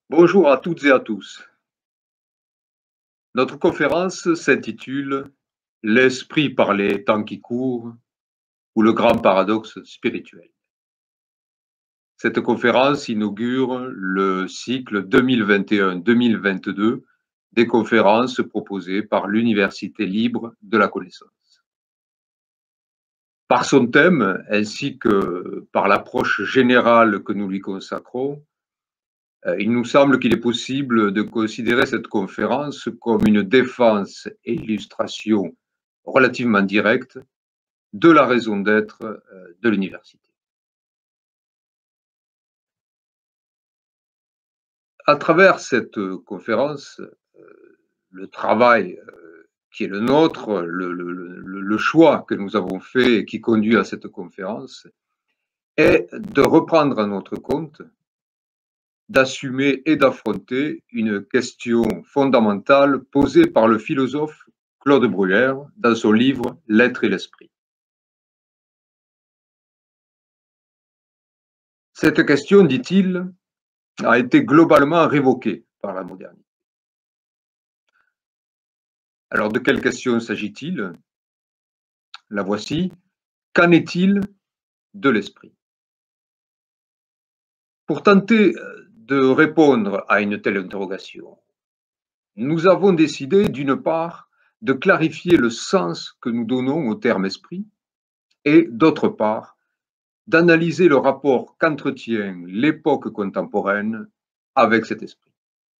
Bonjour à toutes et à tous. Notre conférence s'intitule L'esprit par les temps qui courent ou le grand paradoxe spirituel. Cette conférence inaugure le cycle 2021-2022 des conférences proposées par l'Université libre de la connaissance. Par son thème ainsi que par l'approche générale que nous lui consacrons, il nous semble qu'il est possible de considérer cette conférence comme une défense et illustration relativement directe de la raison d'être de l'université. À travers cette conférence, le travail qui est le nôtre, le choix que nous avons fait et qui conduit à cette conférence, est de reprendre à notre compte, d'assumer et d'affronter une question fondamentale posée par le philosophe Claude Bruyère dans son livre L'être et l'esprit. Cette question, dit-il, a été globalement révoquée par la modernité. Alors, de quelle question s'agit-il? La voici. Qu'en est-il de l'esprit? Pour tenter de répondre à une telle interrogation, nous avons décidé, d'une part, de clarifier le sens que nous donnons au terme esprit et, d'autre part, d'analyser le rapport qu'entretient l'époque contemporaine avec cet esprit.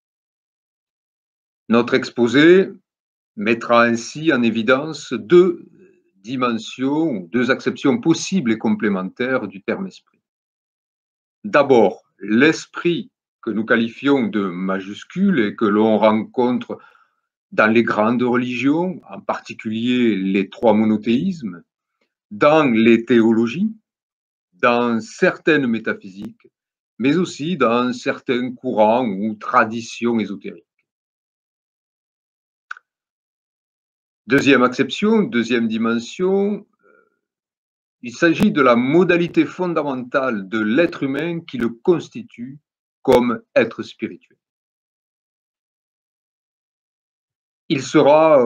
Notre exposé mettra ainsi en évidence deux dimensions, deux acceptions possibles et complémentaires du terme esprit. D'abord, l'esprit que nous qualifions de majuscule et que l'on rencontre dans les grandes religions, en particulier les trois monothéismes, dans les théologies, dans certaines métaphysiques, mais aussi dans certains courants ou traditions ésotériques. Deuxième acception, deuxième dimension, il s'agit de la modalité fondamentale de l'être humain qui le constitue comme être spirituel. Il sera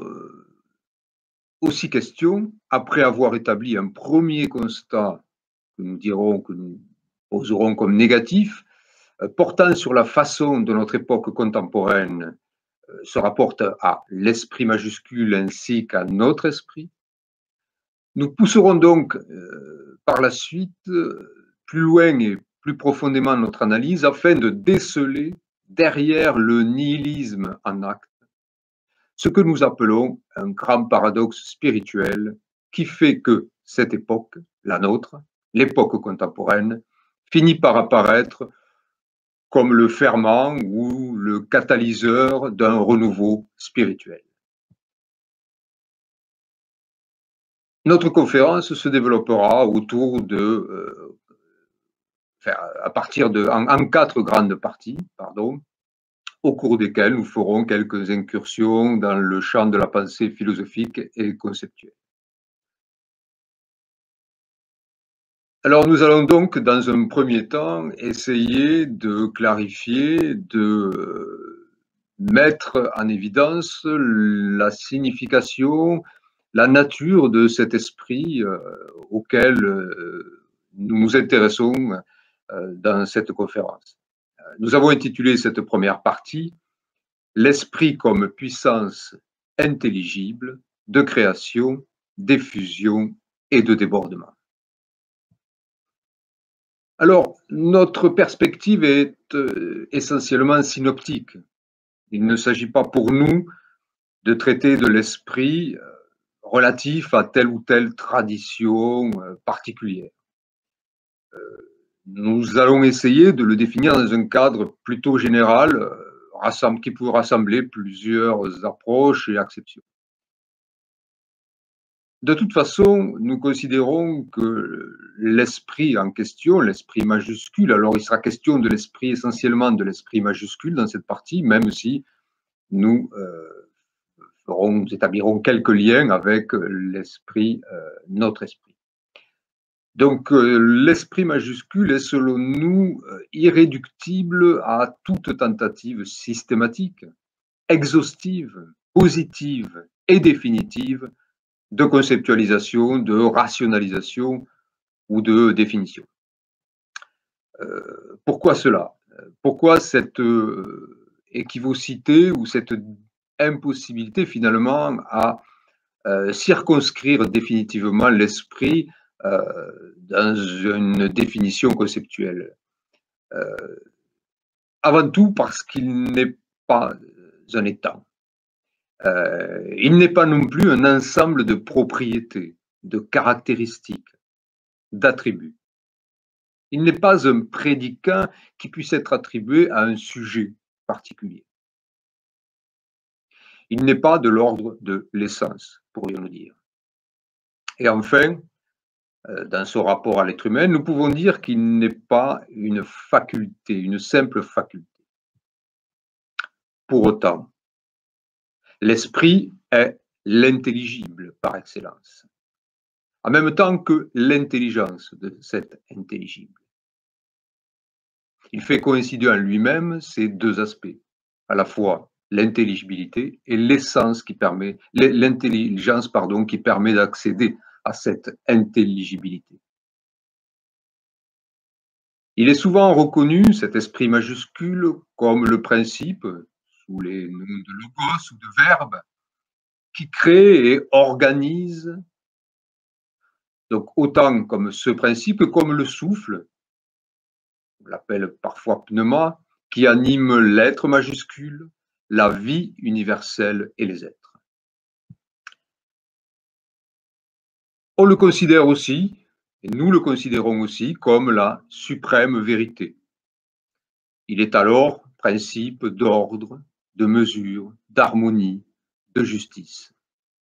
aussi question, après avoir établi un premier constat que nous poserons comme négatif, portant sur la façon dont notre époque contemporaine se rapporte à l'esprit majuscule ainsi qu'à notre esprit. Nous pousserons donc par la suite plus loin et plus profondément notre analyse afin de déceler derrière le nihilisme en acte ce que nous appelons un grand paradoxe spirituel qui fait que cette époque, la nôtre, l'époque contemporaine, finit par apparaître comme le ferment ou le catalyseur d'un renouveau spirituel. Notre conférence se développera autour de, à partir de, en quatre grandes parties, pardon, au cours desquelles nous ferons quelques incursions dans le champ de la pensée philosophique et conceptuelle. Alors nous allons donc, dans un premier temps, essayer de clarifier, de mettre en évidence la signification, la nature de cet esprit auquel nous nous intéressons dans cette conférence. Nous avons intitulé cette première partie « L'esprit comme puissance intelligible de création, d'effusion et de débordement ». Alors, notre perspective est essentiellement synoptique. Il ne s'agit pas pour nous de traiter de l'esprit relatif à telle ou telle tradition particulière. Nous allons essayer de le définir dans un cadre plutôt général qui peut rassembler plusieurs approches et acceptions. De toute façon, nous considérons que l'esprit en question, l'esprit majuscule, alors il sera question de l'esprit, essentiellement de l'esprit majuscule dans cette partie, même si nous établirons quelques liens avec l'esprit, notre esprit. Donc, l'esprit majuscule est selon nous irréductible à toute tentative systématique, exhaustive, positive et définitive de conceptualisation, de rationalisation ou de définition. Pourquoi cela? Pourquoi cette équivocité ou cette impossibilité finalement à circonscrire définitivement l'esprit dans une définition conceptuelle? Avant tout parce qu'il n'est pas un état. Il n'est pas non plus un ensemble de propriétés, de caractéristiques, d'attributs. Il n'est pas un prédicat qui puisse être attribué à un sujet particulier. Il n'est pas de l'ordre de l'essence, pourrions-nous dire. Et enfin, dans ce rapport à l'être humain, nous pouvons dire qu'il n'est pas une faculté, une simple faculté. Pour autant, l'esprit est l'intelligible par excellence, en même temps que l'intelligence de cet intelligible. Il fait coïncider en lui-même ces deux aspects, à la fois l'intelligibilité et l'essence qui permet, l'intelligence, pardon, qui permet d'accéder à cette intelligibilité. Il est souvent reconnu, cet esprit majuscule, comme le principe, sous les noms de logos ou de verbes, qui crée et organise, donc autant comme ce principe que comme le souffle, on l'appelle parfois pneuma, qui anime l'être majuscule, la vie universelle et les êtres. On le considère aussi, et nous le considérons aussi, comme la suprême vérité. Il est alors principe d'ordre, de mesure, d'harmonie, de justice.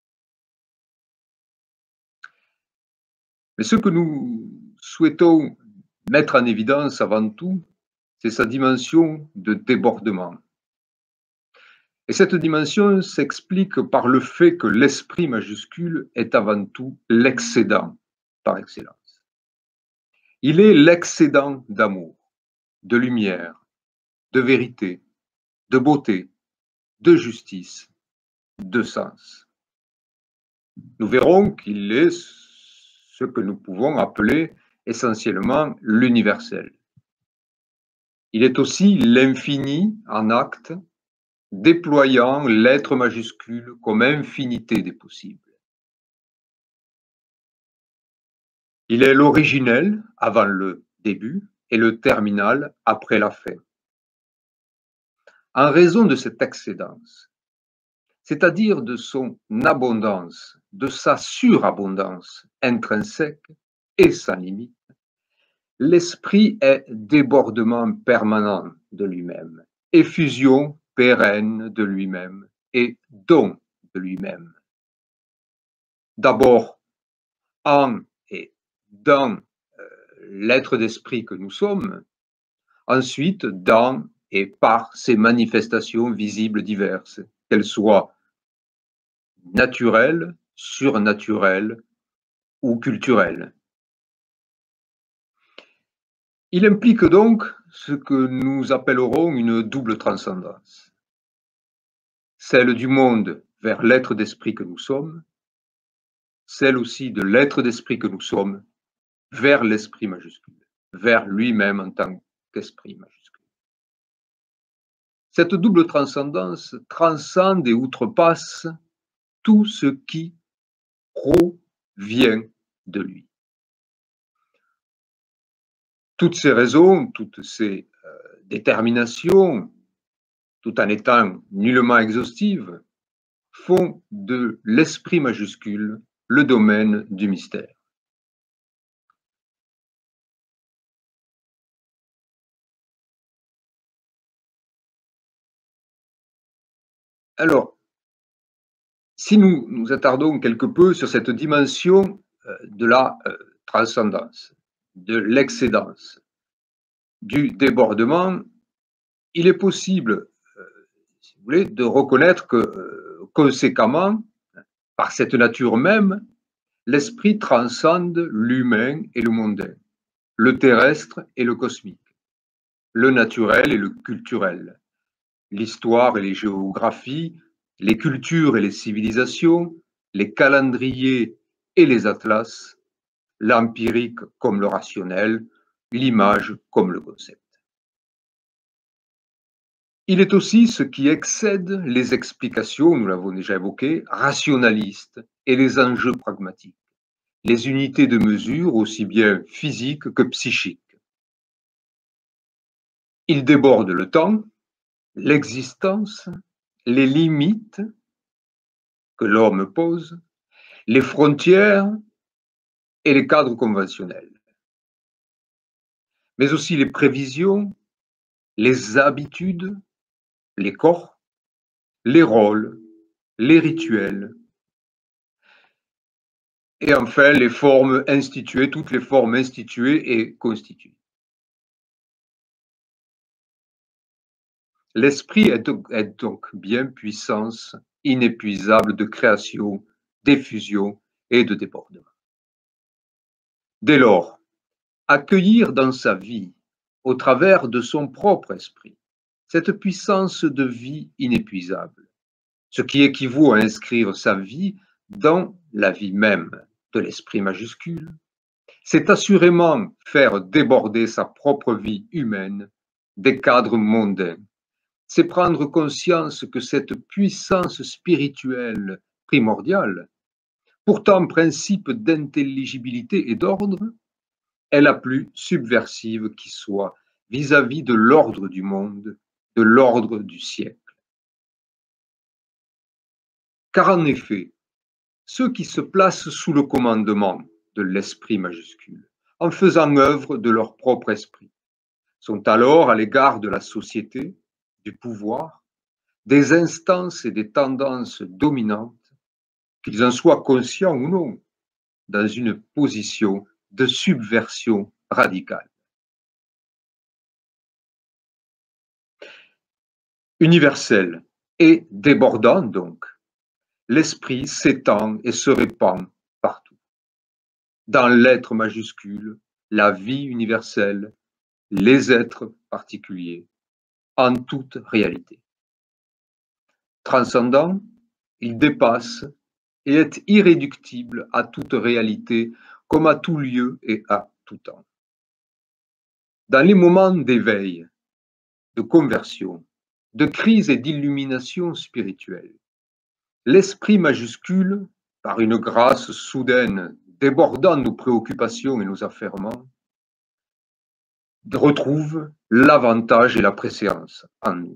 Mais ce que nous souhaitons mettre en évidence avant tout, c'est sa dimension de débordement. Et cette dimension s'explique par le fait que l'esprit majuscule est avant tout l'excédent par excellence. Il est l'excédent d'amour, de lumière, de vérité, de beauté, de justice, de sens. Nous verrons qu'il est ce que nous pouvons appeler essentiellement l'universel. Il est aussi l'infini en acte, déployant l'être majuscule comme infinité des possibles. Il est l'originel avant le début et le terminal après la fin. En raison de cette excédence, c'est-à-dire de son abondance, de sa surabondance intrinsèque et sans limite, l'esprit est débordement permanent de lui-même, effusion pérenne de lui-même et don de lui-même. D'abord, en et dans l'être d'esprit que nous sommes, ensuite dans et par ses manifestations visibles diverses, qu'elles soient naturelles, surnaturelles ou culturelles. Il implique donc ce que nous appellerons une double transcendance, celle du monde vers l'être d'esprit que nous sommes, celle aussi de l'être d'esprit que nous sommes vers l'esprit majuscule, vers lui-même en tant qu'esprit majuscule. Cette double transcendance transcende et outrepasse tout ce qui provient de lui. Toutes ces raisons, toutes ces déterminations, tout en étant nullement exhaustives, font de l'esprit majuscule le domaine du mystère. Alors, si nous nous attardons quelque peu sur cette dimension de la transcendance, de l'excédence, du débordement, il est possible, si vous voulez, de reconnaître que conséquemment, par cette nature même, L'esprit transcende l'humain et le mondain, le terrestre et le cosmique, le naturel et le culturel, l'histoire et les géographies, les cultures et les civilisations, les calendriers et les atlas, l'empirique comme le rationnel, l'image comme le concept. Il est aussi ce qui excède les explications, nous l'avons déjà évoqué, rationalistes et les enjeux pragmatiques, les unités de mesure aussi bien physiques que psychiques. Il déborde le temps, l'existence, les limites que l'homme pose, les frontières et les cadres conventionnels, mais aussi les prévisions, les habitudes, les corps, les rôles, les rituels, et enfin les formes instituées, toutes les formes instituées et constituées. L'esprit est donc bien puissance inépuisable de création, d'effusion et de débordement. Dès lors, accueillir dans sa vie, au travers de son propre esprit, cette puissance de vie inépuisable, ce qui équivaut à inscrire sa vie dans la vie même de l'esprit majuscule, c'est assurément faire déborder sa propre vie humaine des cadres mondains. C'est prendre conscience que cette puissance spirituelle primordiale, pourtant principe d'intelligibilité et d'ordre, est la plus subversive qui soit vis-à-vis de l'ordre du monde, de l'ordre du siècle. Car en effet, ceux qui se placent sous le commandement de l'esprit majuscule, en faisant œuvre de leur propre esprit, sont alors à l'égard de la société, du pouvoir, des instances et des tendances dominantes, qu'ils en soient conscients ou non, dans une position de subversion radicale. Universel et débordant donc, l'esprit s'étend et se répand partout. Dans l'être majuscule, la vie universelle, les êtres particuliers, en toute réalité. Transcendant, il dépasse et est irréductible à toute réalité comme à tout lieu et à tout temps. Dans les moments d'éveil, de conversion, de crise et d'illumination spirituelle, l'esprit majuscule, par une grâce soudaine débordant nos préoccupations et nos affairements, retrouve l'avantage et la préséance en nous.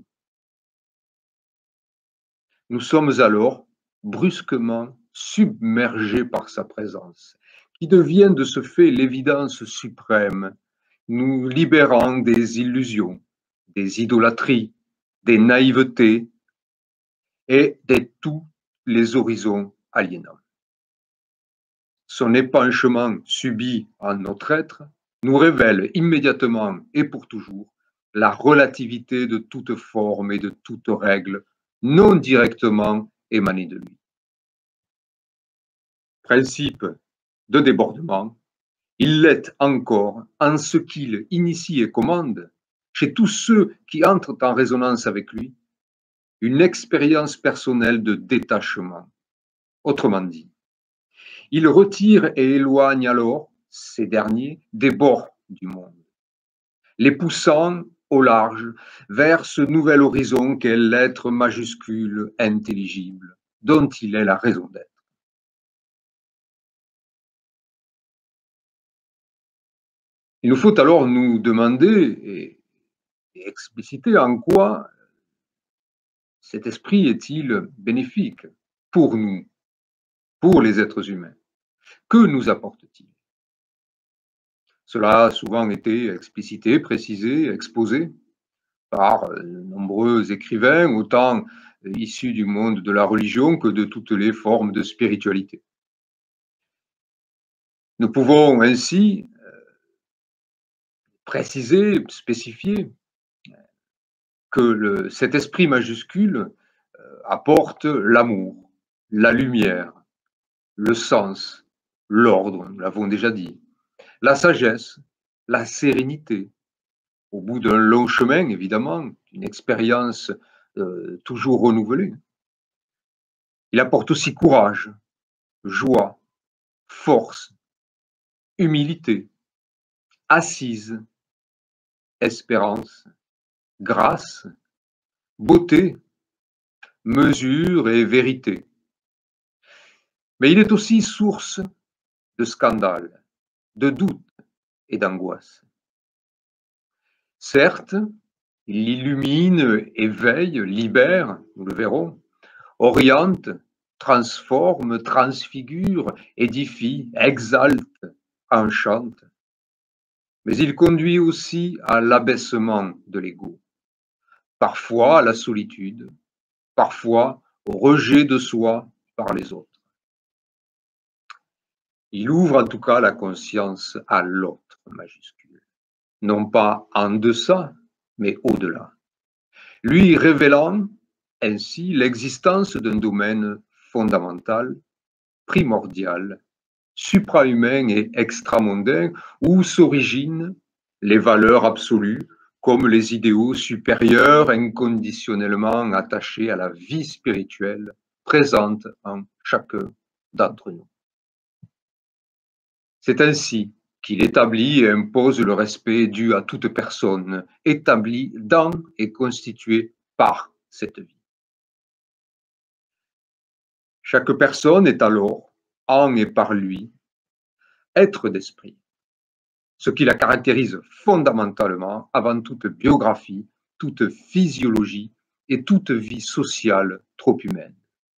Nous sommes alors brusquement submergés par sa présence, qui devient de ce fait l'évidence suprême, nous libérant des illusions, des idolâtries, des naïvetés et de tous les horizons aliénants. Son épanchement subi en notre être nous révèle immédiatement et pour toujours la relativité de toute forme et de toute règle non directement émanée de lui. Principe de débordement, il l'est encore en ce qu'il initie et commande, chez tous ceux qui entrent en résonance avec lui, une expérience personnelle de détachement. Autrement dit, il retire et éloigne alors ces derniers des bords du monde, les poussant au large vers ce nouvel horizon qu'est l'être majuscule, intelligible, dont il est la raison d'être. Il nous faut alors nous demander et expliciter en quoi cet esprit est-il bénéfique pour nous, pour les êtres humains. Que nous apporte-t-il? Cela a souvent été explicité, précisé, exposé par de nombreux écrivains, autant issus du monde de la religion que de toutes les formes de spiritualité. Nous pouvons ainsi préciser, spécifier que cet esprit majuscule apporte l'amour, la lumière, le sens, l'ordre, nous l'avons déjà dit, la sagesse, la sérénité, au bout d'un long chemin, évidemment, une expérience toujours renouvelée. Il apporte aussi courage, joie, force, humilité, assise, espérance, grâce, beauté, mesure et vérité. Mais il est aussi source de scandale, de doute et d'angoisse. Certes, il illumine, éveille, libère, nous le verrons, oriente, transforme, transfigure, édifie, exalte, enchante. Mais il conduit aussi à l'abaissement de l'ego, parfois à la solitude, parfois au rejet de soi par les autres. Il ouvre en tout cas la conscience à l'autre majuscule, non pas en deçà, mais au-delà, lui révélant ainsi l'existence d'un domaine fondamental, primordial, suprahumain et extramondain, où s'originent les valeurs absolues comme les idéaux supérieurs inconditionnellement attachés à la vie spirituelle présente en chacun d'entre nous. C'est ainsi qu'il établit et impose le respect dû à toute personne, établi dans et constitué par cette vie. Chaque personne est alors, en et par lui, être d'esprit, ce qui la caractérise fondamentalement avant toute biographie, toute physiologie et toute vie sociale trop humaine.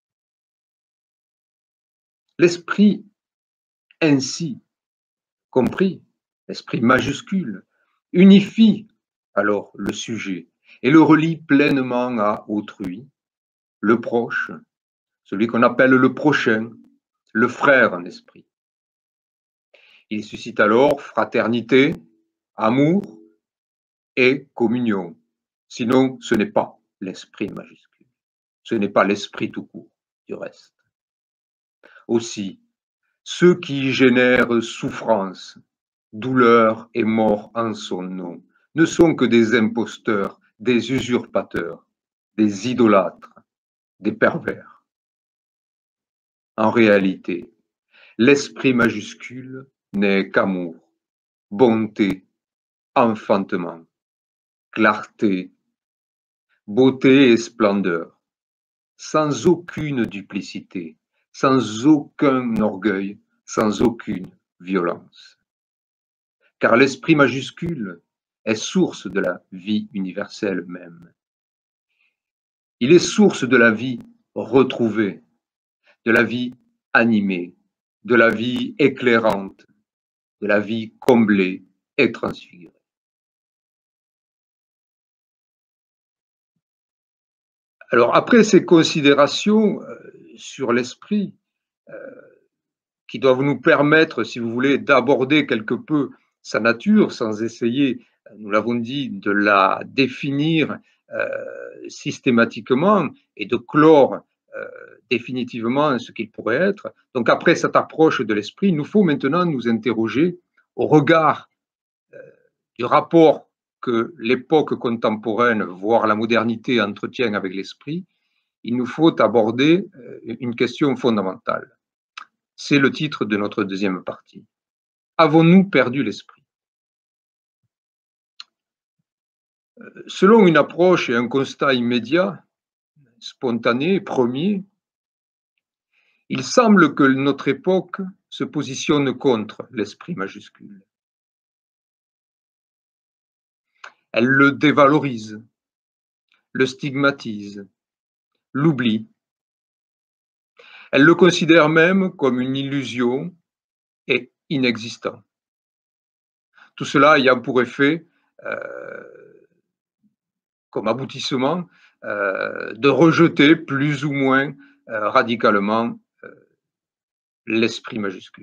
L'esprit ainsi compris, l'esprit majuscule, unifie alors le sujet et le relie pleinement à autrui, le proche, celui qu'on appelle le prochain, le frère en esprit. Il suscite alors fraternité, amour et communion. Sinon, ce n'est pas l'esprit majuscule. Ce n'est pas l'esprit tout court, du reste. Aussi, ceux qui génèrent souffrance, douleur et mort en son nom ne sont que des imposteurs, des usurpateurs, des idolâtres, des pervers. En réalité, l'esprit majuscule n'est qu'amour, bonté, enfantement, clarté, beauté et splendeur, sans aucune duplicité, sans aucun orgueil, sans aucune violence. Car l'esprit majuscule est source de la vie universelle même. Il est source de la vie retrouvée, de la vie animée, de la vie éclairante, de la vie comblée et transfigurée. Alors, après ces considérations sur l'esprit, qui doivent nous permettre, si vous voulez, d'aborder quelque peu sa nature sans essayer, nous l'avons dit, de la définir systématiquement et de clore définitivement ce qu'il pourrait être. Donc après cette approche de l'esprit, il nous faut maintenant nous interroger au regard du rapport que l'époque contemporaine, voire la modernité, entretient avec l'esprit. Il nous faut aborder une question fondamentale. C'est le titre de notre deuxième partie. Avons-nous perdu l'esprit? Selon une approche et un constat immédiat, spontané, premier, il semble que notre époque se positionne contre l'esprit majuscule. Elle le dévalorise, le stigmatise, l'oublie. Elle le considère même comme une illusion et inexistant. Tout cela ayant pour effet, comme aboutissement, de rejeter plus ou moins radicalement l'esprit majuscule.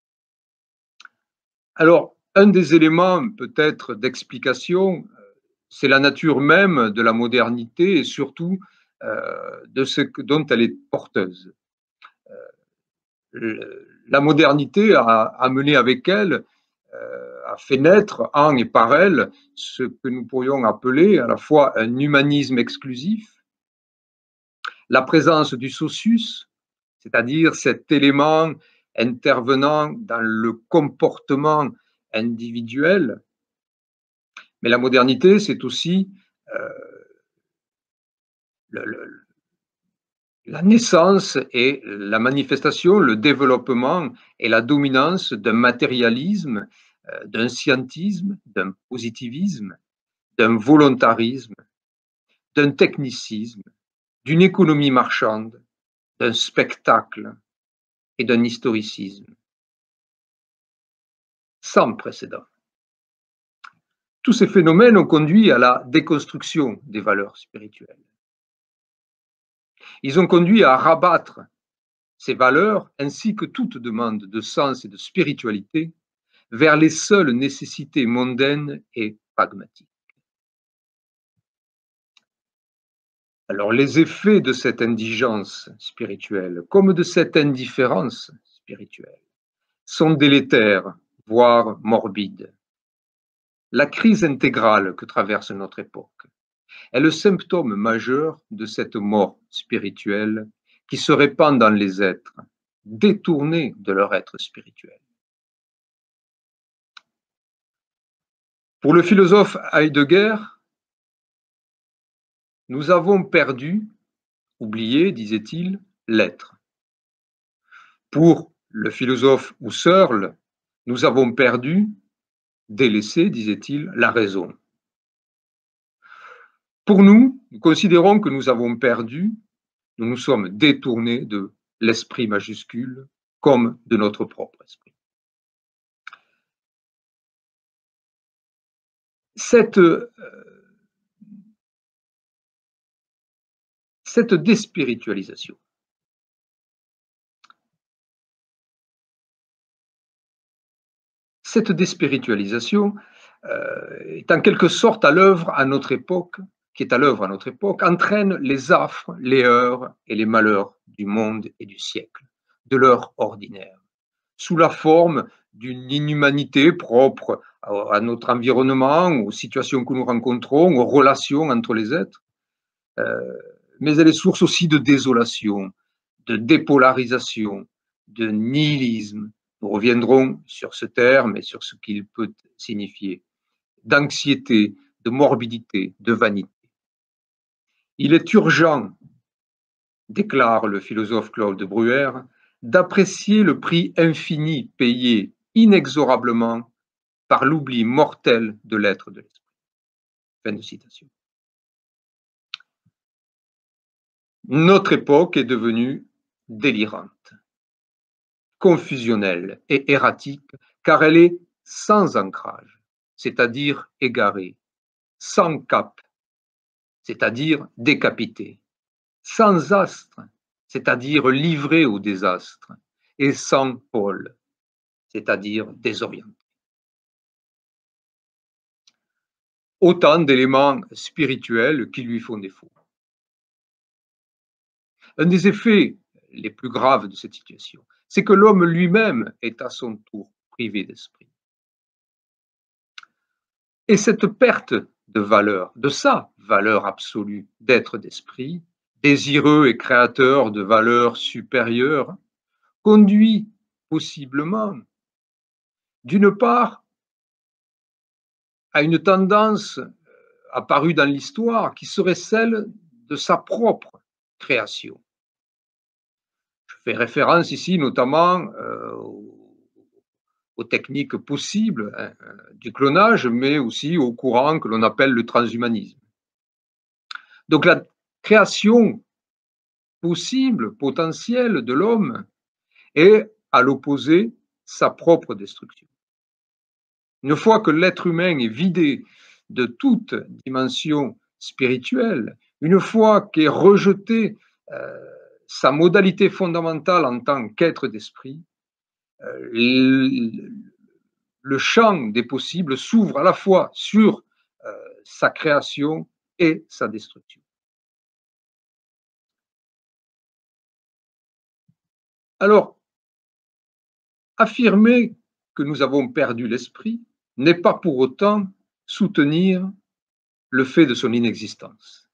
Alors, un des éléments peut-être d'explication, c'est la nature même de la modernité et surtout de ce dont elle est porteuse. la modernité a amené avec elle, a fait naître en et par elle ce que nous pourrions appeler à la fois un humanisme exclusif, la présence du socius, c'est-à-dire cet élément intervenant dans le comportement individuel. Mais la modernité, c'est aussi euh, le, la naissance et la manifestation, le développement et la dominance d'un matérialisme, d'un scientisme, d'un positivisme, d'un volontarisme, d'un technicisme, d'une économie marchande, d'un spectacle et d'un historicisme sans précédent. Tous ces phénomènes ont conduit à la déconstruction des valeurs spirituelles. Ils ont conduit à rabattre ces valeurs, ainsi que toute demande de sens et de spiritualité, vers les seules nécessités mondaines et pragmatiques. Alors, les effets de cette indigence spirituelle, comme de cette indifférence spirituelle, sont délétères, voire morbides. La crise intégrale que traverse notre époque est le symptôme majeur de cette mort spirituelle qui se répand dans les êtres, détournés de leur être spirituel. Pour le philosophe Heidegger, nous avons perdu, oublié, disait-il, l'être. Pour le philosophe Husserl, nous avons perdu, délaissé, disait-il, la raison. Pour nous, nous considérons que nous avons perdu, nous nous sommes détournés de l'esprit majuscule comme de notre propre esprit. Cette déspiritualisation est en quelque sorte à l'œuvre à notre époque, entraîne les affres, les heurts et les malheurs du monde et du siècle, de l'heure ordinaire, sous la forme d'une inhumanité propre à notre environnement, aux situations que nous rencontrons, aux relations entre les êtres, mais elle est source aussi de désolation, de dépolarisation, de nihilisme. Nous reviendrons sur ce terme et sur ce qu'il peut signifier, d'anxiété, de morbidité, de vanité. Il est urgent, déclare le philosophe Claude de Bruyère, d'apprécier le prix infini payé inexorablement par l'oubli mortel de l'être de l'esprit. Fin de citation. Notre époque est devenue délirante, confusionnelle et erratique, car elle est sans ancrage, c'est-à-dire égarée, sans cap, c'est-à-dire décapitée, sans astre, c'est-à-dire livrée au désastre, et sans pôle, c'est-à-dire désorientée. Autant d'éléments spirituels qui lui font défaut. Un des effets les plus graves de cette situation, c'est que l'homme lui-même est à son tour privé d'esprit. Et cette perte de valeur, de sa valeur absolue d'être d'esprit, désireux et créateur de valeurs supérieures, conduit possiblement, d'une part, à une tendance apparue dans l'histoire qui serait celle de sa propre création. Je fais référence ici notamment aux techniques possibles du clonage, mais aussi au courant que l'on appelle le transhumanisme. Donc la création possible, potentielle de l'homme est à l'opposé sa propre destruction. Une fois que l'être humain est vidé de toute dimension spirituelle, une fois qu'est rejetée sa modalité fondamentale en tant qu'être d'esprit, le champ des possibles s'ouvre à la fois sur sa création et sa destruction. Alors, affirmer que nous avons perdu l'esprit n'est pas pour autant soutenir le fait de son inexistence.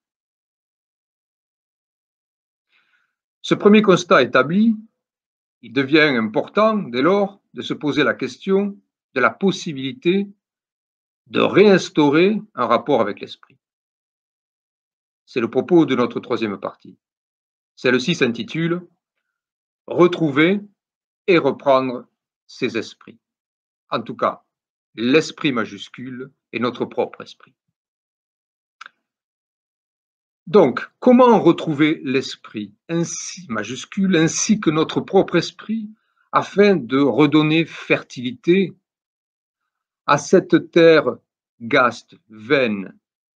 Ce premier constat établi, il devient important dès lors de se poser la question de la possibilité de réinstaurer un rapport avec l'esprit. C'est le propos de notre troisième partie. Celle-ci s'intitule « Retrouver et reprendre ses esprits ». En tout cas, l'esprit majuscule est notre propre esprit. Donc, comment retrouver l'esprit ainsi majuscule, ainsi que notre propre esprit, afin de redonner fertilité à cette terre gaste, vaine,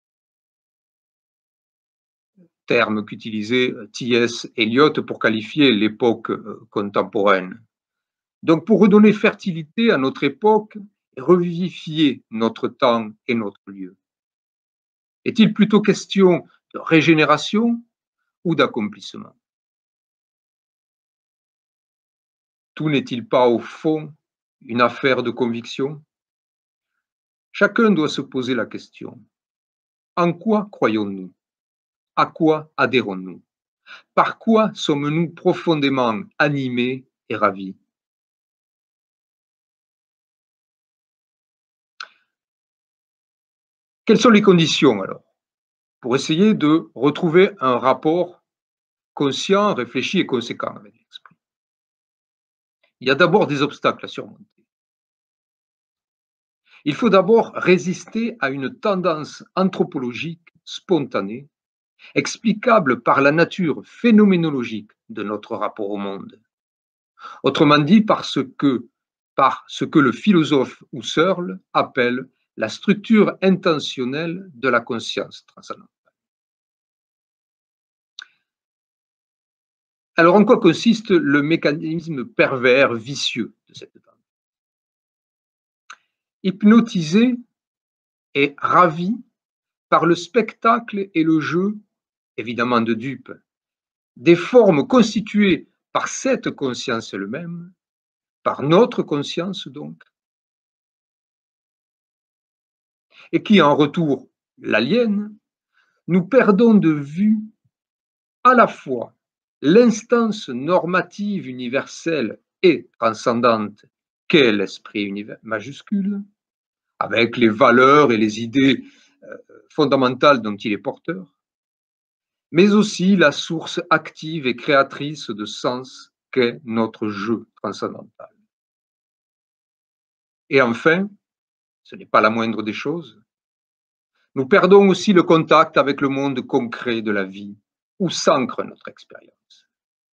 terme qu'utilisait T.S. Eliot pour qualifier l'époque contemporaine. Donc, pour redonner fertilité à notre époque et revivifier notre temps et notre lieu. Est-il plutôt question de régénération ou d'accomplissement? Tout n'est-il pas, au fond, une affaire de conviction? Chacun doit se poser la question. En quoi croyons-nous? À quoi adhérons-nous? Par quoi sommes-nous profondément animés et ravis? Quelles sont les conditions alors pour essayer de retrouver un rapport conscient, réfléchi et conséquent avec l'esprit? Il y a d'abord des obstacles à surmonter. Il faut d'abord résister à une tendance anthropologique spontanée, explicable par la nature phénoménologique de notre rapport au monde. Autrement dit, par ce que le philosophe Husserl appelle la structure intentionnelle de la conscience transcendantale. Alors, en quoi consiste le mécanisme pervers, vicieux de cette tendance? Hypnotisé et ravi par le spectacle et le jeu, évidemment de dupes, des formes constituées par cette conscience elle-même, par notre conscience donc, et qui en retour l'aliène, nous perdons de vue à la fois l'instance normative universelle et transcendante qu'est l'esprit majuscule, avec les valeurs et les idées fondamentales dont il est porteur, mais aussi la source active et créatrice de sens qu'est notre jeu transcendantal. Et enfin, ce n'est pas la moindre des choses, nous perdons aussi le contact avec le monde concret de la vie, où s'ancre notre expérience.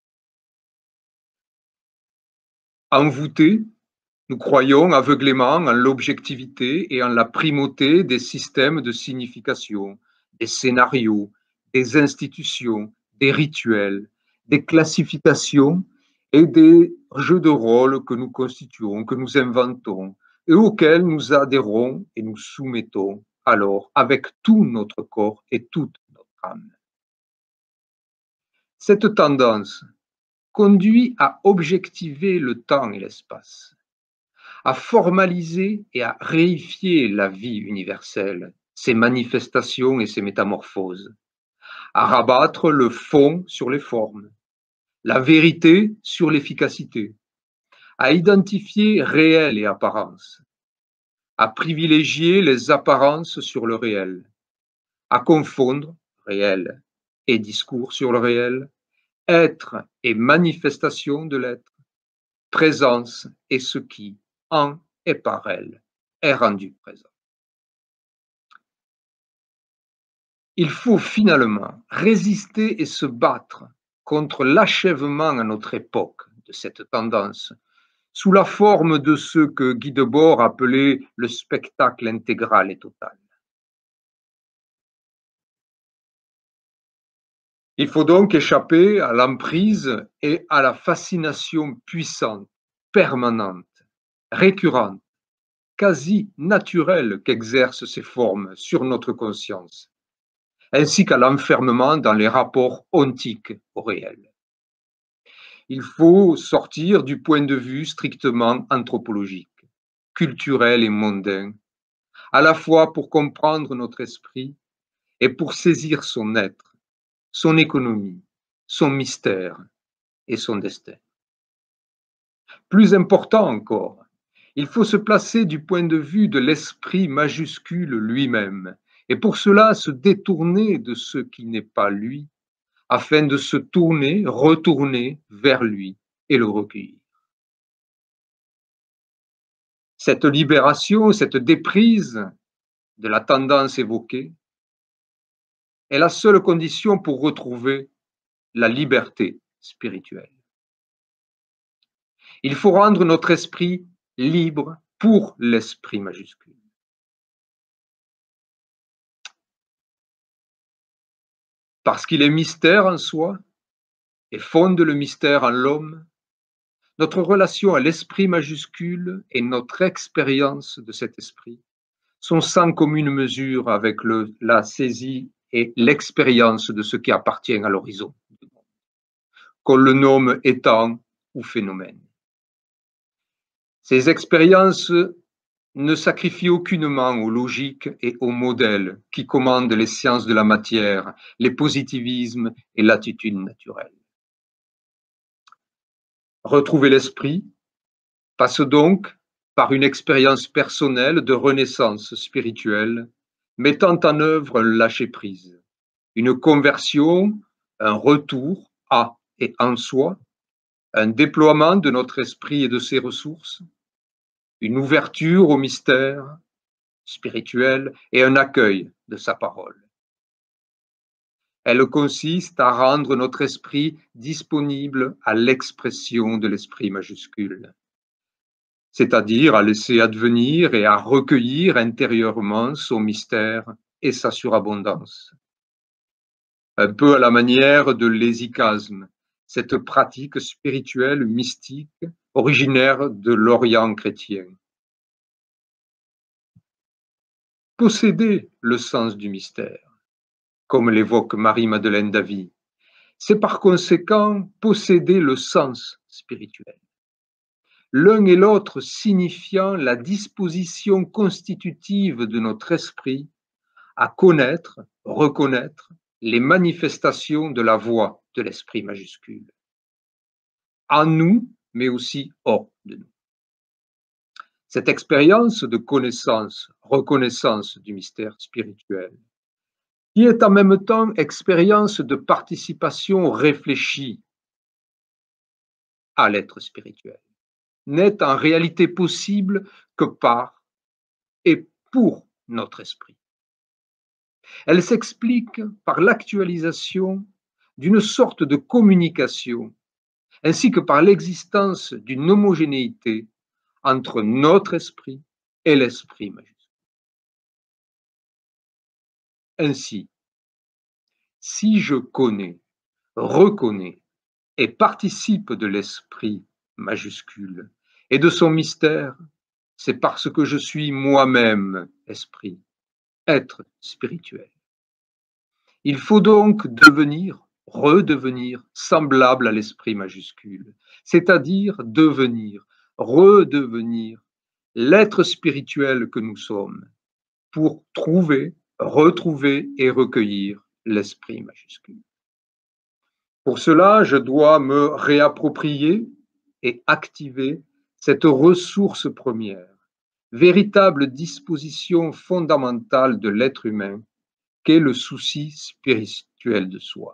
Envoûtés, nous croyons aveuglément en l'objectivité et en la primauté des systèmes de signification, des scénarios, des institutions, des rituels, des classifications et des jeux de rôle que nous constituons, que nous inventons et auxquels nous adhérons et nous soumettons alors avec tout notre corps et toute notre âme. Cette tendance conduit à objectiver le temps et l'espace, à formaliser et à réifier la vie universelle, ses manifestations et ses métamorphoses, à rabattre le fond sur les formes, la vérité sur l'efficacité, à identifier réel et apparence, à privilégier les apparences sur le réel, à confondre réel et discours sur le réel, être et manifestation de l'être, présence et ce qui, en et par elle, est rendu présent. Il faut finalement résister et se battre contre l'achèvement à notre époque de cette tendance, sous la forme de ce que Guy Debord appelait le spectacle intégral et total. Il faut donc échapper à l'emprise et à la fascination puissante, permanente, récurrente, quasi naturelle qu'exercent ces formes sur notre conscience, ainsi qu'à l'enfermement dans les rapports ontiques au réel. Il faut sortir du point de vue strictement anthropologique, culturel et mondain, à la fois pour comprendre notre esprit et pour saisir son être, son économie, son mystère et son destin. Plus important encore, il faut se placer du point de vue de l'esprit majuscule lui-même, et pour cela se détourner de ce qui n'est pas lui, afin de se tourner, retourner vers lui et le recueillir. Cette libération, cette déprise de la tendance évoquée est la seule condition pour retrouver la liberté spirituelle. Il faut rendre notre esprit libre pour l'esprit majuscule. Parce qu'il est mystère en soi et fonde le mystère en l'homme, notre relation à l'esprit majuscule et notre expérience de cet esprit sont sans commune mesure avec la saisie et l'expérience de ce qui appartient à l'horizon, qu'on le nomme étant ou phénomène. Ces expériences ne sacrifient aucunement aux logiques et aux modèles qui commandent les sciences de la matière, les positivismes et l'attitude naturelle. Retrouver l'esprit passe donc par une expérience personnelle de renaissance spirituelle, mettant en œuvre un lâcher-prise, une conversion, un retour à et en soi, un déploiement de notre esprit et de ses ressources, une ouverture au mystère spirituel et un accueil de sa parole. Elle consiste à rendre notre esprit disponible à l'expression de l'esprit majuscule, c'est-à-dire à laisser advenir et à recueillir intérieurement son mystère et sa surabondance. Un peu à la manière de l'hésychasme, cette pratique spirituelle mystique originaire de l'Orient chrétien. Posséder le sens du mystère, comme l'évoque Marie-Madeleine Davy, c'est par conséquent posséder le sens spirituel. L'un et l'autre signifiant la disposition constitutive de notre esprit à connaître, reconnaître les manifestations de la voix de l'esprit majuscule, en nous, mais aussi hors de nous. Cette expérience de connaissance, reconnaissance du mystère spirituel, qui est en même temps expérience de participation réfléchie à l'être spirituel, n'est en réalité possible que par et pour notre esprit. Elle s'explique par l'actualisation d'une sorte de communication, ainsi que par l'existence d'une homogénéité entre notre esprit et l'esprit majuscule. Ainsi, si je connais, reconnais et participe de l'esprit majuscule et de son mystère, c'est parce que je suis moi-même esprit, être spirituel. Il faut donc devenir, redevenir semblable à l'esprit majuscule, c'est-à-dire devenir, redevenir l'être spirituel que nous sommes pour trouver, retrouver et recueillir l'esprit majuscule. Pour cela, je dois me réapproprier et activer cette ressource première, véritable disposition fondamentale de l'être humain, qu'est le souci spirituel de soi.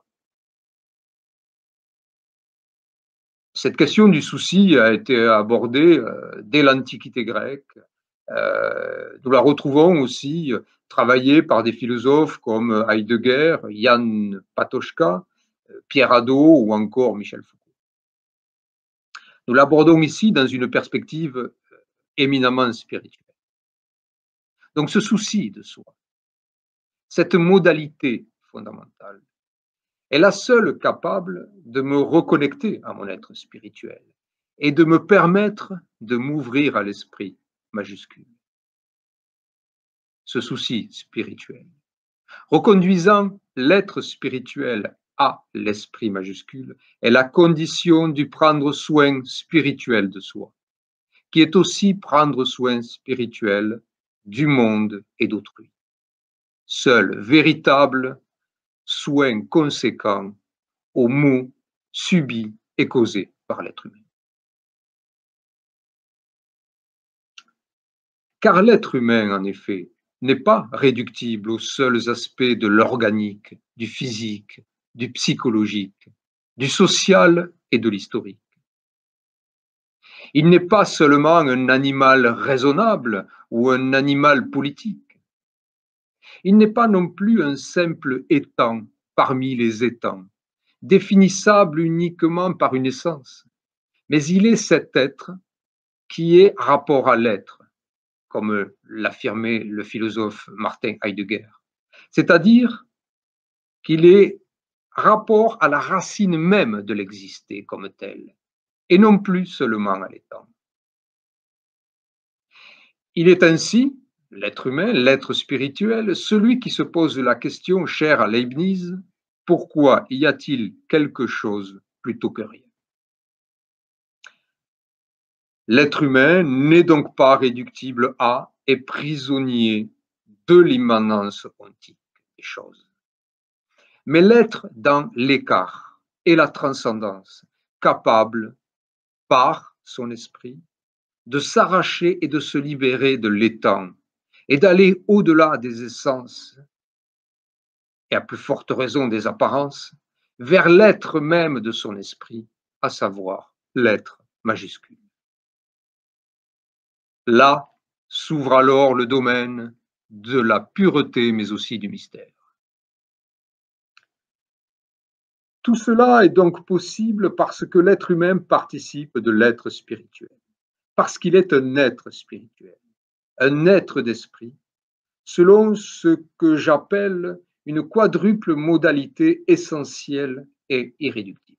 Cette question du souci a été abordée dès l'Antiquité grecque. Nous la retrouvons aussi travaillée par des philosophes comme Heidegger, Jan Patočka, Pierre Hadot ou encore Michel Foucault. Nous l'abordons ici dans une perspective éminemment spirituelle. Donc ce souci de soi, cette modalité fondamentale, est la seule capable de me reconnecter à mon être spirituel et de me permettre de m'ouvrir à l'esprit majuscule. Ce souci spirituel, reconduisant l'être spirituel à l'esprit majuscule, est la condition du prendre soin spirituel de soi, qui est aussi prendre soin spirituel du monde et d'autrui. Seul véritable soin conséquent aux maux subis et causés par l'être humain. Car l'être humain, en effet, n'est pas réductible aux seuls aspects de l'organique, du physique, du psychologique, du social et de l'historique. Il n'est pas seulement un animal raisonnable ou un animal politique. Il n'est pas non plus un simple étang parmi les étangs, définissable uniquement par une essence, mais il est cet être qui est rapport à l'être, comme l'affirmait le philosophe Martin Heidegger. C'est-à-dire qu'il est rapport à la racine même de l'exister comme tel, et non plus seulement à l'étang. Il est ainsi, l'être humain, l'être spirituel, celui qui se pose la question chère à Leibniz, pourquoi y a-t-il quelque chose plutôt que rien? L'être humain n'est donc pas réductible à et prisonnier de l'immanence ontique des choses, mais l'être dans l'écart et la transcendance, capable, par son esprit, de s'arracher et de se libérer de l'étang et d'aller au-delà des essences, et à plus forte raison des apparences, vers l'être même de son esprit, à savoir l'être majuscule. Là s'ouvre alors le domaine de la pureté, mais aussi du mystère. Tout cela est donc possible parce que l'être humain participe de l'être spirituel, parce qu'il est un être spirituel, un être d'esprit, selon ce que j'appelle une quadruple modalité essentielle et irréductible.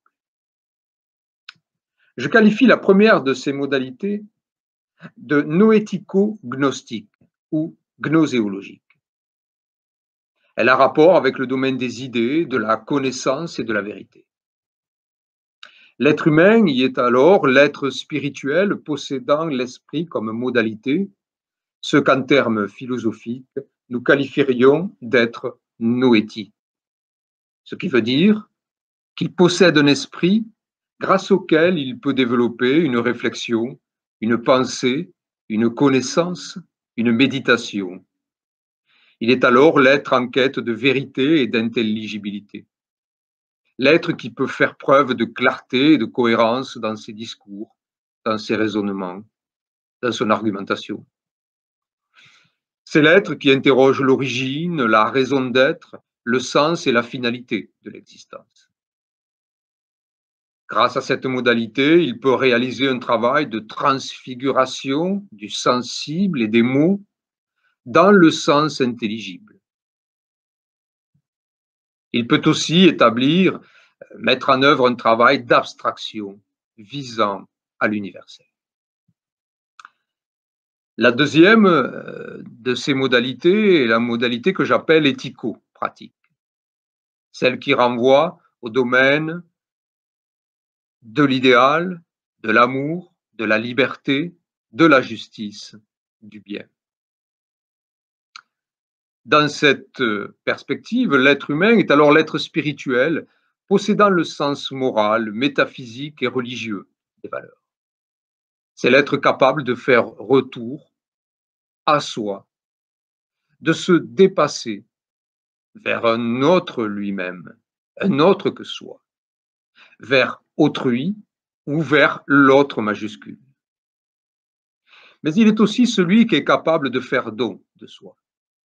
Je qualifie la première de ces modalités de noético-gnostique ou gnoséologique. Elle a rapport avec le domaine des idées, de la connaissance et de la vérité. L'être humain y est alors l'être spirituel possédant l'esprit comme modalité, ce qu'en termes philosophiques, nous qualifierions d'être noétique. Ce qui veut dire qu'il possède un esprit grâce auquel il peut développer une réflexion, une pensée, une connaissance, une méditation. Il est alors l'être en quête de vérité et d'intelligibilité. L'être qui peut faire preuve de clarté et de cohérence dans ses discours, dans ses raisonnements, dans son argumentation. C'est l'être qui interroge l'origine, la raison d'être, le sens et la finalité de l'existence. Grâce à cette modalité, il peut réaliser un travail de transfiguration du sensible et des mots dans le sens intelligible. Il peut aussi établir, mettre en œuvre un travail d'abstraction visant à l'universel. La deuxième de ces modalités est la modalité que j'appelle éthico-pratique, celle qui renvoie au domaine de l'idéal, de l'amour, de la liberté, de la justice, du bien. Dans cette perspective, l'être humain est alors l'être spirituel, possédant le sens moral, métaphysique et religieux des valeurs. C'est l'être capable de faire retour à soi, de se dépasser vers un autre lui-même, un autre que soi, vers autrui ou vers l'autre majuscule. Mais il est aussi celui qui est capable de faire don de soi.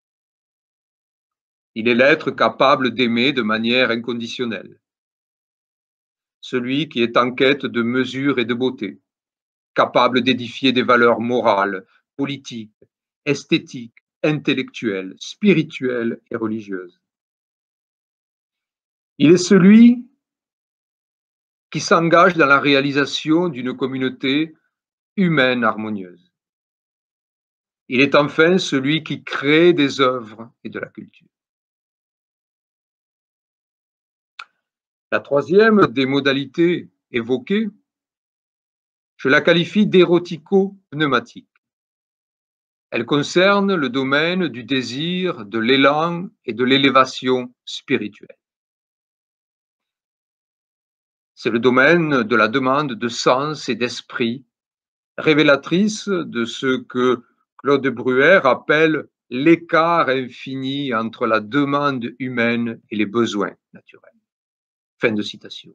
Il est l'être capable d'aimer de manière inconditionnelle, celui qui est en quête de mesure et de beauté, capable d'édifier des valeurs morales, politiques, esthétiques, intellectuelles, spirituelles et religieuses. Il est celui qui s'engage dans la réalisation d'une communauté humaine harmonieuse. Il est enfin celui qui crée des œuvres et de la culture. La troisième des modalités évoquées, je la qualifie d'érotico-pneumatique. Elle concerne le domaine du désir, de l'élan et de l'élévation spirituelle. C'est le domaine de la demande de sens et d'esprit, révélatrice de ce que Claude Bruyère appelle l'écart infini entre la demande humaine et les besoins naturels. Fin de citation.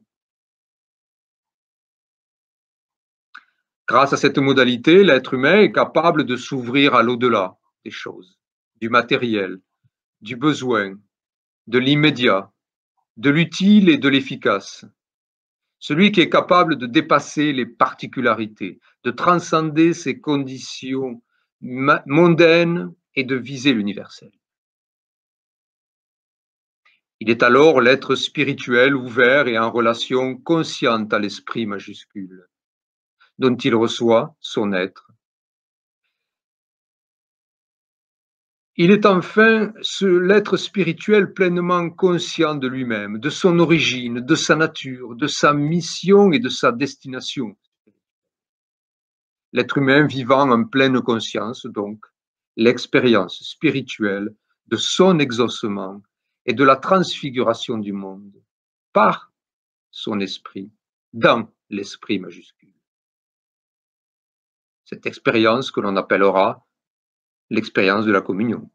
Grâce à cette modalité, l'être humain est capable de s'ouvrir à l'au-delà des choses, du matériel, du besoin, de l'immédiat, de l'utile et de l'efficace. Celui qui est capable de dépasser les particularités, de transcender ses conditions mondaines et de viser l'universel. Il est alors l'être spirituel ouvert et en relation consciente à l'esprit majuscule, dont il reçoit son être. Il est enfin l'être spirituel pleinement conscient de lui-même, de son origine, de sa nature, de sa mission et de sa destination. L'être humain vivant en pleine conscience, donc, l'expérience spirituelle de son exaucement et de la transfiguration du monde par son esprit, dans l'esprit majuscule. Cette expérience que l'on appellera l'expérience de la communion.